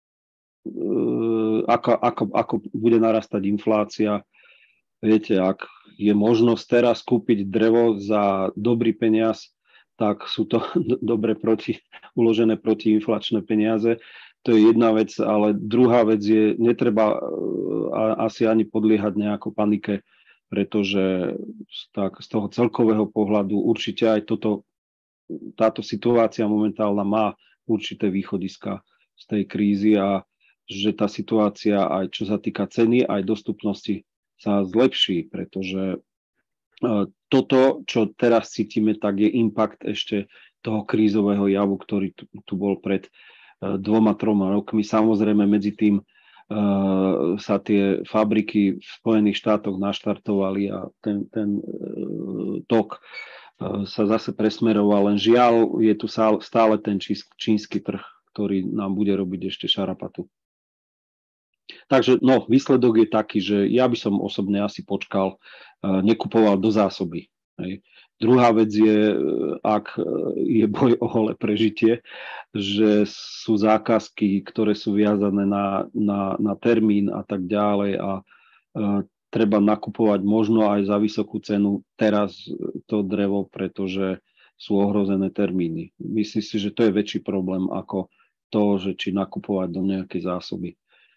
Ako, ako, ako bude narastať inflácia. Viete, ak je možnosť teraz kúpiť drevo za dobrý peniaz, tak sú to dobre proti, uložené protiinflačné peniaze. To je jedna vec, ale druhá vec je, netreba asi ani podliehať nejakú panike, pretože tak, z toho celkového pohľadu určite aj toto, táto situácia momentálna má určité východiska z tej krízy a že tá situácia aj čo sa týka ceny, aj dostupnosti sa zlepší, pretože toto, čo teraz cítime, tak je impact ešte toho krízového javu, ktorý tu, tu bol pred dvoma, troma rokmi. Samozrejme, medzi tým uh, sa tie fabriky v Spojených štátoch naštartovali a ten, ten uh, tok uh, sa zase presmeroval. Len žiaľ, je tu stále ten čínsky trh, ktorý nám bude robiť ešte šarapatu. Takže no, výsledok je taký, že ja by som osobne asi počkal, nekupoval do zásoby. Hej. Druhá vec je, ak je boj o holé prežitie, že sú zákazky, ktoré sú viazané na, na, na termín a tak ďalej a uh, treba nakupovať možno aj za vysokú cenu teraz to drevo, pretože sú ohrozené termíny. Myslím si, že to je väčší problém ako to, že či nakupovať do nejakej zásoby.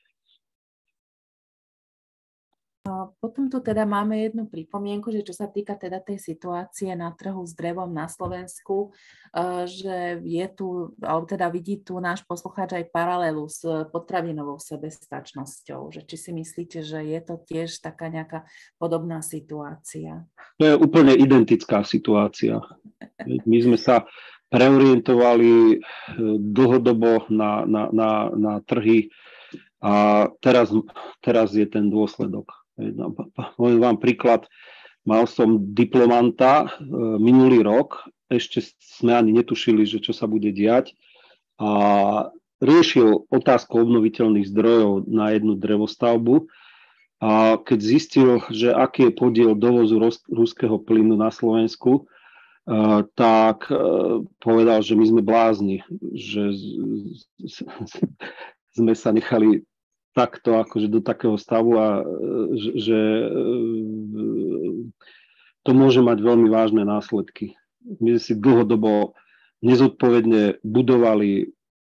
Potom tu teda máme jednu pripomienku, že čo sa týka teda tej situácie na trhu s drevom na Slovensku, že je tu, alebo teda vidí tu náš poslucháč aj paralelu s potravinovou sebestačnosťou, že či si myslíte, že je to tiež taká nejaká podobná situácia? To je úplne identická situácia. My sme sa preorientovali dlhodobo na, na, na, na trhy a teraz, teraz je ten dôsledok. Poviem vám príklad, mal som diplomanta minulý rok, ešte sme ani netušili, že čo sa bude diať a riešil otázku obnoviteľných zdrojov na jednu drevostavbu a keď zistil, že aký je podiel dovozu ruského plynu na Slovensku, tak povedal, že my sme blázni, že sme sa nechali takto akože do takého stavu a že to môže mať veľmi vážne následky. My si dlhodobo nezodpovedne budovali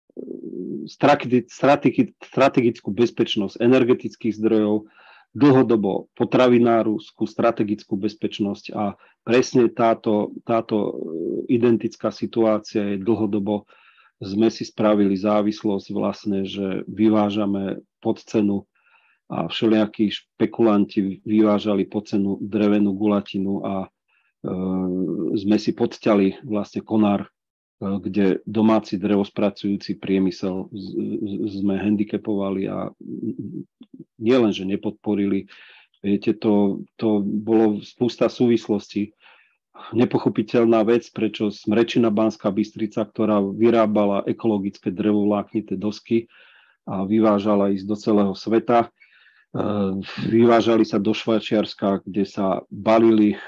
strategickú bezpečnosť energetických zdrojov, dlhodobo potravinárskú strategickú bezpečnosť a presne táto, táto identická situácia je dlhodobo sme si spravili závislosť vlastne, že vyvážame pod cenu a všelijakí špekulanti vyvážali pod cenu drevenú gulatinu a e, sme si podťali vlastne konár, e, kde domáci drevospracujúci priemysel z, z, sme handicapovali a nielen, že nepodporili, viete, to, to bolo spústa súvislostí. Nepochopiteľná vec, prečo Smrečina Banská Bystrica, ktorá vyrábala ekologické drevovláknité dosky a vyvážala ísť do celého sveta, vyvážali sa do Švajčiarska, kde sa balili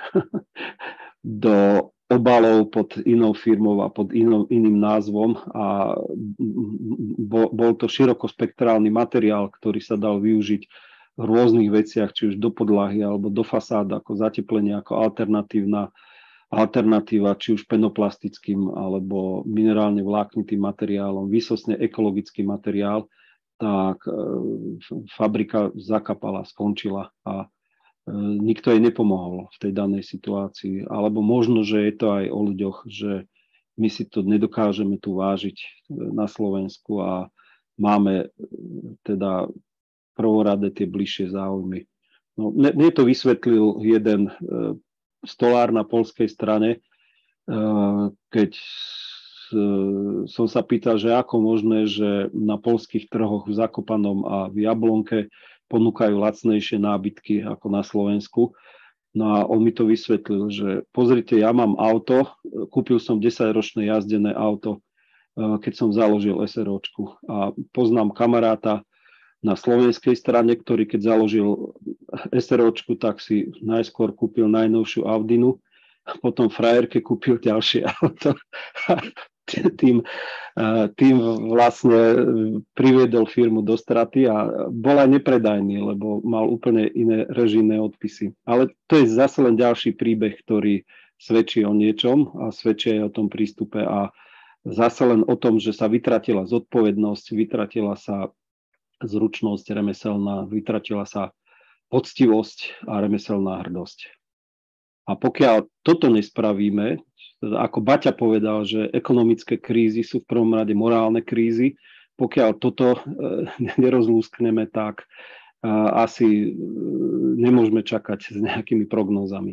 do obalov pod inou firmou a pod inou, iným názvom a bol, bol to širokospektrálny materiál, ktorý sa dal využiť v rôznych veciach, či už do podlahy alebo do fasád, ako zateplenie, ako alternatívna alternatíva, či už penoplastickým alebo minerálne vláknitým materiálom, výsostne ekologický materiál, tak e, fabrika zakapala, skončila a e, nikto jej nepomohol v tej danej situácii. Alebo možno, že je to aj o ľuďoch, že my si to nedokážeme tu vážiť na Slovensku a máme e, teda prvoradé tie bližšie záujmy. No, mne to vysvetlil jeden e, stolár na poľskej strane, keď som sa pýtal, že ako možné, že na poľských trhoch v Zakopanom a v Jablonke ponúkajú lacnejšie nábytky ako na Slovensku. No a on mi to vysvetlil, že pozrite, ja mám auto, kúpil som desaťročné jazdené auto, keď som založil SROčku a poznám kamaráta na slovenskej strane, ktorý keď založil SROčku, tak si najskôr kúpil najnovšiu Audinu, potom frajerke kúpil ďalšie auto. Tým, tým vlastne priviedol firmu do straty a bol aj nepredajný, lebo mal úplne iné režijné odpisy. Ale to je zase len ďalší príbeh, ktorý svedčí o niečom a svedčí aj o tom prístupe a zase len o tom, že sa vytratila zodpovednosť, vytratila sa zručnosť remeselná, vytratila sa poctivosť a remeselná hrdosť. A pokiaľ toto nespravíme, ako Baťa povedal, že ekonomické krízy sú v prvom rade morálne krízy, pokiaľ toto nerozlúskneme, tak asi nemôžeme čakať s nejakými prognózami.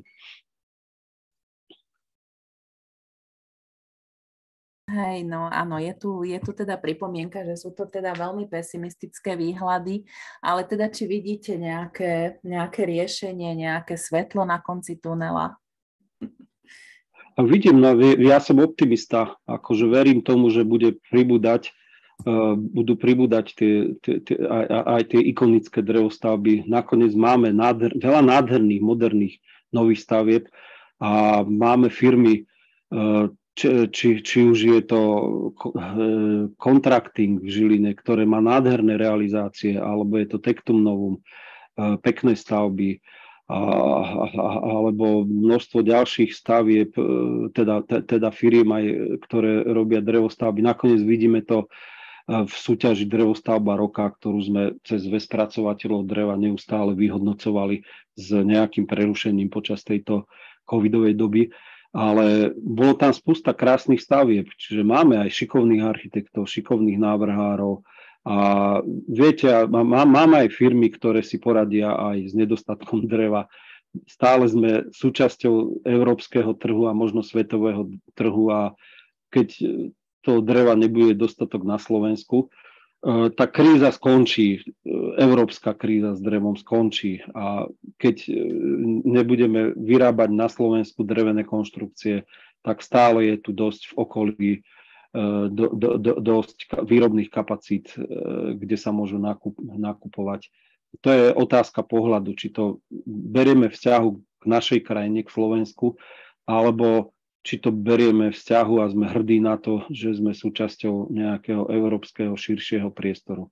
Hej, no áno, je tu, je tu teda pripomienka, že sú to teda veľmi pesimistické výhľady, ale teda či vidíte nejaké, nejaké riešenie, nejaké svetlo na konci tunela? A vidím, no, ja som optimista, akože verím tomu, že bude pribúdať, uh, budú pribúdať tie, tie, tie, aj, aj tie ikonické drevostavby. Nakoniec máme nádher, veľa nádherných, moderných nových stavieb a máme firmy, uh, či, či, či už je to Contracting v Žiline, ktoré má nádherné realizácie, alebo je to Tectum Novum, pekné stavby, a, a, alebo množstvo ďalších stavieb, teda, teda firiem aj, ktoré robia drevostavby. Nakoniec vidíme to v súťaži Drevostavba roka, ktorú sme cez zväz spracovateľov dreva neustále vyhodnocovali s nejakým prerušením počas tejto covidovej doby. Ale bolo tam spústa krásnych stavieb, čiže máme aj šikovných architektov, šikovných návrhárov a viete, mám, mám aj firmy, ktoré si poradia aj s nedostatkom dreva. Stále sme súčasťou európskeho trhu a možno svetového trhu a keď toho dreva nebude dostatok na Slovensku, tá kríza skončí, európska kríza s drevom skončí a keď nebudeme vyrábať na Slovensku drevené konštrukcie, tak stále je tu dosť v okolí do, do, do, dosť výrobných kapacít, kde sa môžu nakup, nakupovať. To je otázka pohľadu, či to berieme vzťahu k našej krajine, k Slovensku, alebo či to berieme vzťahu a sme hrdí na to, že sme súčasťou nejakého európskeho širšieho priestoru.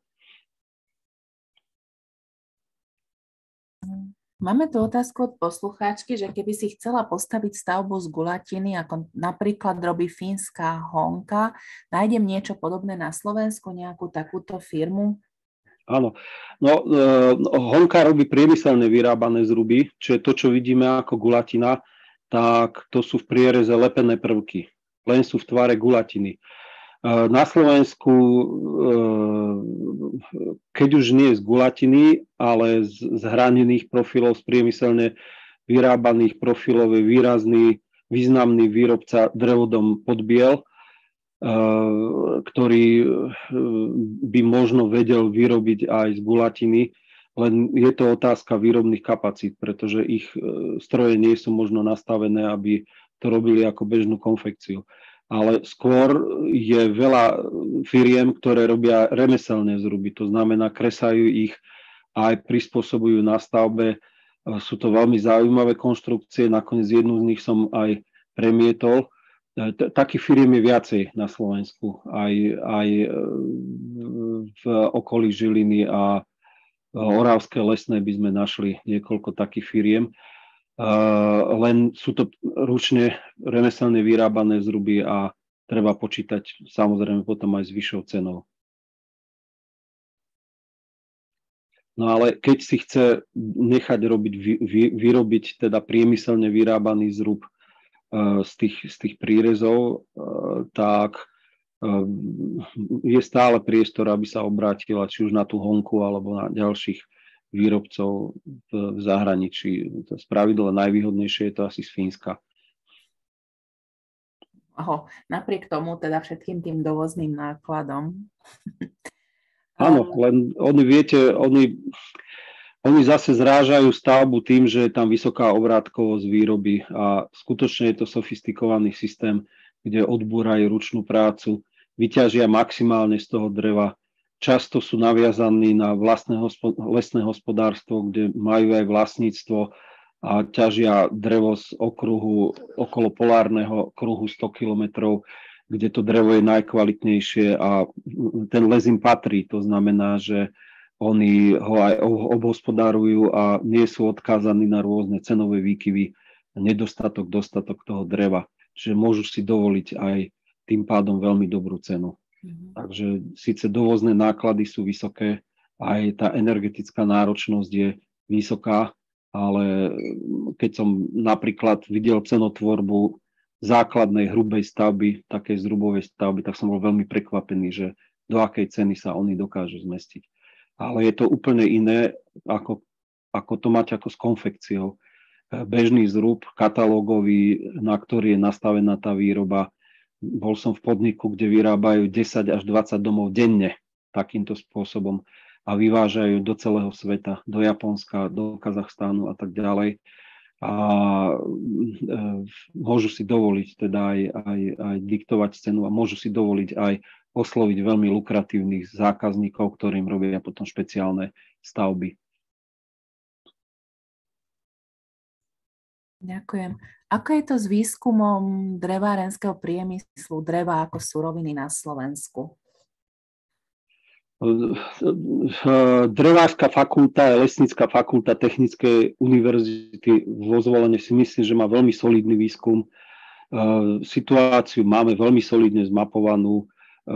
Máme tu otázku od poslucháčky, že keby si chcela postaviť stavbu z gulatiny, ako napríklad robí fínska Honka, nájdem niečo podobné na Slovensku, nejakú takúto firmu? Áno. No, e, Honka robí priemyselne vyrábané zruby, čo je to, čo vidíme ako gulatina, tak to sú v priereze lepené prvky, len sú v tvare gulatiny. Na Slovensku, keď už nie z gulatiny, ale z hranených profilov, z priemyselne vyrábaných profilov, je výrazný, významný výrobca Drevodom Podbiel, ktorý by možno vedel vyrobiť aj z gulatiny, len je to otázka výrobných kapacít, pretože ich stroje nie sú možno nastavené, aby to robili ako bežnú konfekciu. Ale skôr je veľa firiem, ktoré robia remeselné zruby, to znamená, kresajú ich a aj prispôsobujú na stavbe. Sú to veľmi zaujímavé konštrukcie, nakoniec jednu z nich som aj premietol. Takých firiem je viacej na Slovensku, aj, aj v okolí Žiliny a Oravské Lesné by sme našli niekoľko takých firiem. Uh, len sú to ručne remeselne vyrábané zruby a treba počítať samozrejme potom aj s vyššou cenou. No ale keď si chce nechať robiť, vy, vy, vyrobiť teda priemyselne vyrábaný zrub uh, z, tých, z tých prírezov, uh, tak uh, je stále priestor, aby sa obrátila či už na tú Honku alebo na ďalších výrobcov v zahraničí. Z pravidla najvýhodnejšie je to asi z Fínska. Oho, napriek tomu, teda všetkým tým dovozným nákladom. Áno, len oni, viete, oni, oni zase zrážajú stavbu tým, že je tam vysoká obrátkovosť výroby a skutočne je to sofistikovaný systém, kde odbúrajú ručnú prácu, vyťažia maximálne z toho dreva. Často sú naviazaní na vlastné hospo- lesné hospodárstvo, kde majú aj vlastníctvo a ťažia drevo z okruhu okolo polárneho kruhu sto kilometrov, kde to drevo je najkvalitnejšie a ten les im patrí. To znamená, že oni ho aj obhospodárujú a nie sú odkázaní na rôzne cenové výkyvy, nedostatok, dostatok toho dreva. Čiže môžu si dovoliť aj tým pádom veľmi dobrú cenu. Mm-hmm. Takže síce dovozné náklady sú vysoké, aj tá energetická náročnosť je vysoká, ale keď som napríklad videl cenotvorbu základnej hrubej stavby, takej zrubovej stavby, tak som bol veľmi prekvapený, že do akej ceny sa oni dokážu zmestiť. Ale je to úplne iné, ako, ako to mať ako s konfekciou. Bežný zrub, katalógový, na ktorý je nastavená tá výroba. Bol som v podniku, kde vyrábajú desať až dvadsať domov denne takýmto spôsobom a vyvážajú do celého sveta, do Japonska, do Kazachstánu a tak ďalej. A e, môžu si dovoliť teda aj, aj, aj diktovať cenu a môžu si dovoliť aj osloviť veľmi lukratívnych zákazníkov, ktorým robia potom špeciálne stavby. Ďakujem. Ako je to s výskumom drevárenského priemyslu, dreva ako suroviny na Slovensku? Drevárska fakulta, lesnícka fakulta Technickej univerzity vo Zvolene si myslím, že má veľmi solidný výskum. Situáciu máme veľmi solidne zmapovanú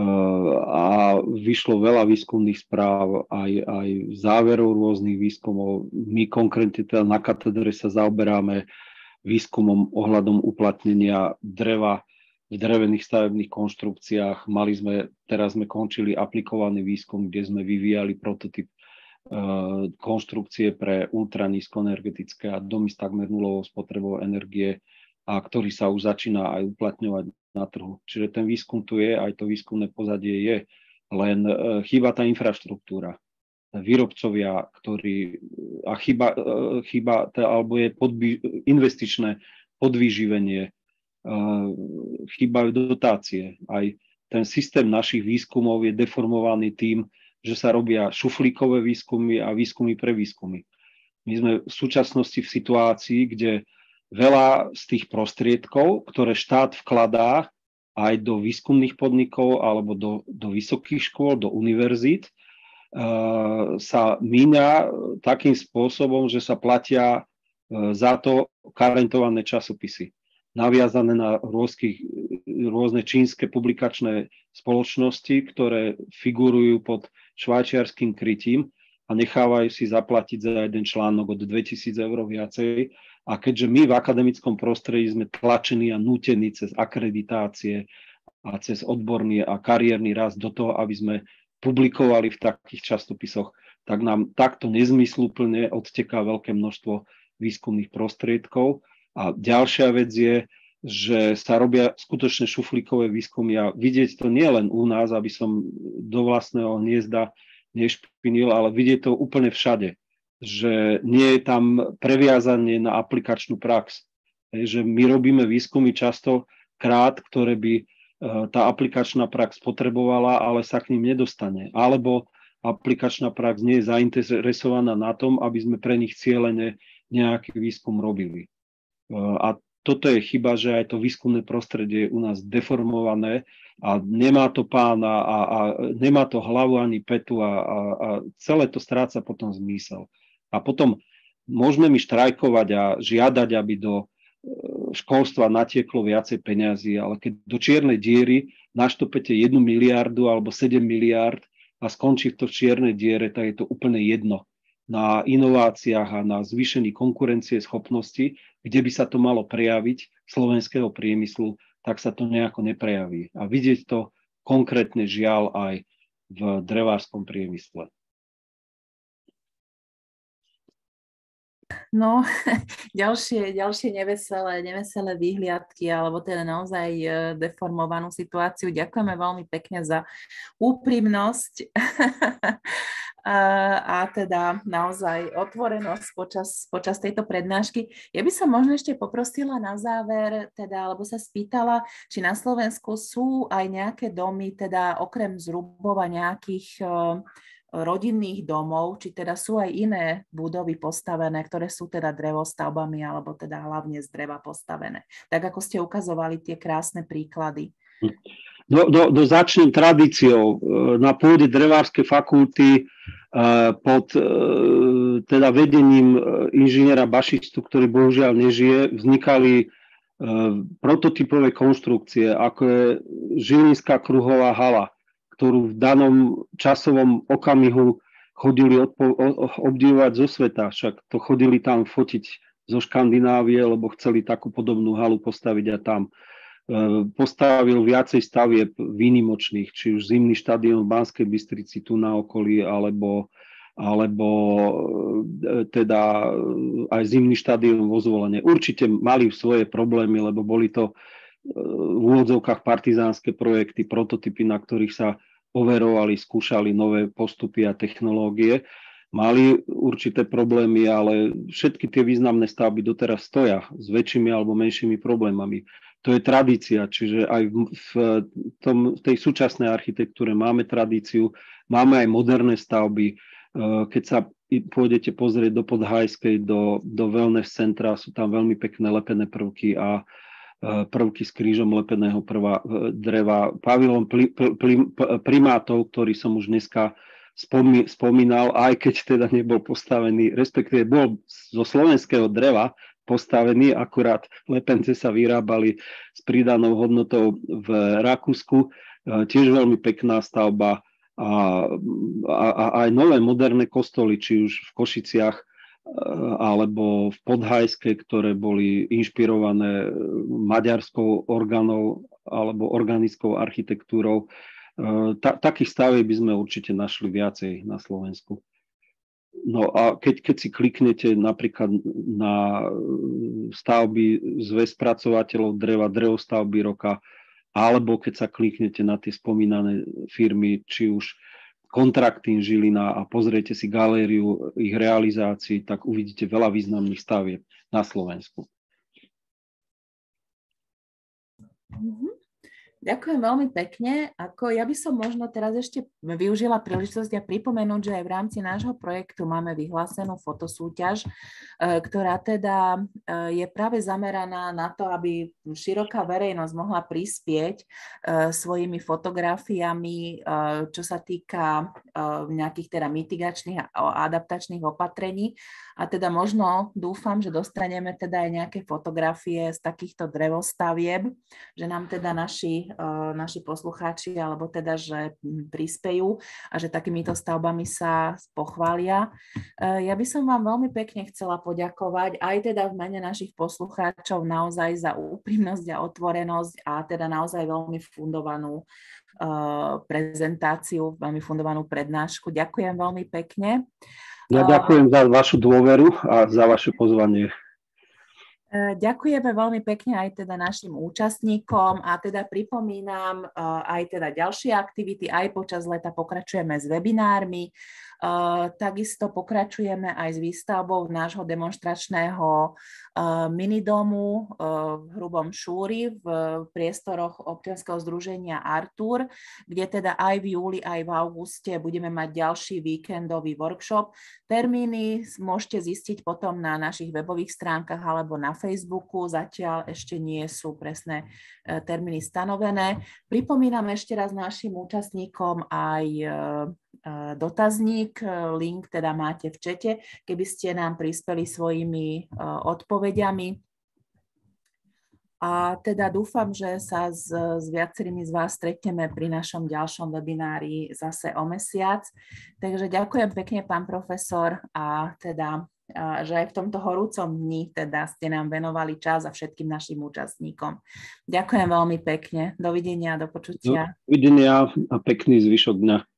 a vyšlo veľa výskumných správ, aj, aj záverov rôznych výskumov. My konkrétne teda na katedre sa zaoberáme výskumom ohľadom uplatnenia dreva v drevených stavebných konštrukciách. Mali sme, teraz sme končili aplikovaný výskum, kde sme vyvíjali prototyp e, konštrukcie pre ultranízkoenergetické a domy s takmer nulovou spotrebou energie, a ktorý sa už začína aj uplatňovať na trhu. Čiže ten výskum tu je, aj to výskumné pozadie je, len e, chýba tá infraštruktúra. Výrobcovia, ktorí a chyba, e, chyba alebo je podvý, investičné podvýživenie, chýbajú dotácie. Aj ten systém našich výskumov je deformovaný tým, že sa robia šuflíkové výskumy a výskumy pre výskumy. My sme v súčasnosti v situácii, kde veľa z tých prostriedkov, ktoré štát vkladá aj do výskumných podnikov alebo do, do vysokých škôl, do univerzít, sa míňa takým spôsobom, že sa platia za to karentované časopisy, naviazané na rôznych, rôzne čínske publikačné spoločnosti, ktoré figurujú pod švajčiarským krytím a nechávajú si zaplatiť za jeden článok od dvetisíc eur viacej. A keďže my v akademickom prostredí sme tlačení a nútení cez akreditácie a cez odborný a kariérny rast do toho, aby sme publikovali v takých časopisoch, tak nám takto nezmysluplne odteká veľké množstvo výskumných prostriedkov. A ďalšia vec je, že sa robia skutočne šuflíkové výskumy a vidieť to nie len u nás, aby som do vlastného hniezda nešpinil, ale vidieť to úplne všade, že nie je tam previazanie na aplikačnú prax. Že my robíme výskumy častokrát, ktoré by tá aplikačná prax potrebovala, ale sa k ním nedostane. Alebo aplikačná prax nie je zainteresovaná na tom, aby sme pre nich cielene nejaký výskum robili. A toto je chyba, že aj to výskumné prostredie je u nás deformované a nemá to pána a, a nemá to hlavu ani petu a, a, a celé to stráca potom zmysel. A potom môžeme my štrajkovať a žiadať, aby do školstva natieklo viacej peňazí, ale keď do čiernej diery naštopete jednu miliardu alebo sedem miliárd a skončí to v čiernej diere, tak je to úplne jedno. Na inováciách a na zvýšení konkurencie schopnosti, kde by sa to malo prejaviť slovenského priemyslu, tak sa to nejako neprejaví. A vidieť to konkrétne žiaľ aj v drevárskom priemysle. No, ďalšie, ďalšie neveselé, neveselé výhliadky, alebo teda naozaj deformovanú situáciu. Ďakujeme veľmi pekne za úprimnosť a, a teda naozaj otvorenosť počas, počas tejto prednášky. Ja by som možno ešte poprosila na záver, teda, alebo sa spýtala, či na Slovensku sú aj nejaké domy, teda okrem zrubov a nejakých rodinných domov, či teda sú aj iné budovy postavené, ktoré sú teda drevostavbami alebo teda hlavne z dreva postavené. Tak ako ste ukazovali tie krásne príklady. Do, do, do začnem tradíciou. Na pôde drevárskej fakulty pod teda vedením inžiniera Bašistu, ktorý bohužiaľ nežije, vznikali prototypové konštrukcie, ako je Žilinská kruhová hala, ktorú v danom časovom okamihu chodili odpo- obdivovať zo sveta. Však to chodili tam fotiť zo Škandinávie, lebo chceli takú podobnú halu postaviť a tam. E, postavil viacej stavieb výnimočných, či už zimný štadión v Banskej Bystrici tu na okolí, alebo, alebo e, teda aj zimný štadión vo Zvolene. Určite mali svoje problémy, lebo boli to v úvodzovkách partizánske projekty, prototypy, na ktorých sa overovali, skúšali nové postupy a technológie. Mali určité problémy, ale všetky tie významné stavby doteraz stoja s väčšími alebo menšími problémami. To je tradícia, čiže aj v, tom, v tej súčasnej architektúre máme tradíciu, máme aj moderné stavby. Keď sa pôjdete pozrieť do Podhajskej, do, do wellness centra, sú tam veľmi pekné lepené prvky a prvky s krížom lepeného prva, dreva. Pavilón pli, pli, primátov, ktorý som už dneska spomí, spomínal, aj keď teda nebol postavený, respektíve bol zo slovenského dreva postavený, akurát lepence sa vyrábali s pridanou hodnotou v Rakúsku. Tiež veľmi pekná stavba a, a, a aj nové moderné kostoly, či už v Košiciach alebo v Podhajske, ktoré boli inšpirované maďarskou organou alebo organickou architektúrou. Ta, takých stavieb by sme určite našli viacej na Slovensku. No a keď, keď si kliknete napríklad na stavby zväz spracovateľov dreva, drevostavby roka, alebo keď sa kliknete na tie spomínané firmy, či už Kontraktín Žilina a pozriete si galériu ich realizácií, tak uvidíte veľa významných stavieb na Slovensku. Mm-hmm. Ďakujem veľmi pekne. Ako ja by som možno teraz ešte využila príležitosť a pripomenúť, že aj v rámci nášho projektu máme vyhlásenú fotosúťaž, ktorá teda je práve zameraná na to, aby široká verejnosť mohla prispieť svojimi fotografiami, čo sa týka nejakých teda mitigačných a adaptačných opatrení. A teda možno dúfam, že dostaneme teda aj nejaké fotografie z takýchto drevostavieb, že nám teda naši, naši poslucháči, alebo teda, že prispejú a že takýmito stavbami sa pochvália. Ja by som vám veľmi pekne chcela poďakovať aj teda v mene našich poslucháčov naozaj za úprimnosť a otvorenosť a teda naozaj veľmi fundovanú prezentáciu, veľmi fundovanú prednášku. Ďakujem veľmi pekne. Ja ďakujem za vašu dôveru a za vaše pozvanie. Ďakujeme veľmi pekne aj teda našim účastníkom a teda pripomínam aj teda ďalšie aktivity, aj počas leta pokračujeme s webinármi. Uh, takisto pokračujeme aj s výstavbou nášho demonstračného uh, minidomu uh, v Hrubom Šúri v priestoroch občianskeho združenia Artur, kde teda aj v júli, aj v auguste budeme mať ďalší víkendový workshop. Termíny môžete zistiť potom na našich webových stránkach alebo na Facebooku. Zatiaľ ešte nie sú presné uh, termíny stanovené. Pripomínam ešte raz našim účastníkom aj uh, dotazník, link teda máte v čete, keby ste nám prispeli svojimi odpovediami. A teda dúfam, že sa s, s viacerými z vás stretneme pri našom ďalšom webinári zase o mesiac. Takže ďakujem pekne, pán profesor, a teda, a že aj v tomto horúcom dni teda ste nám venovali čas a všetkým našim účastníkom. Ďakujem veľmi pekne. Dovidenia, do počutia. Dovidenia a pekný zvyšok dňa.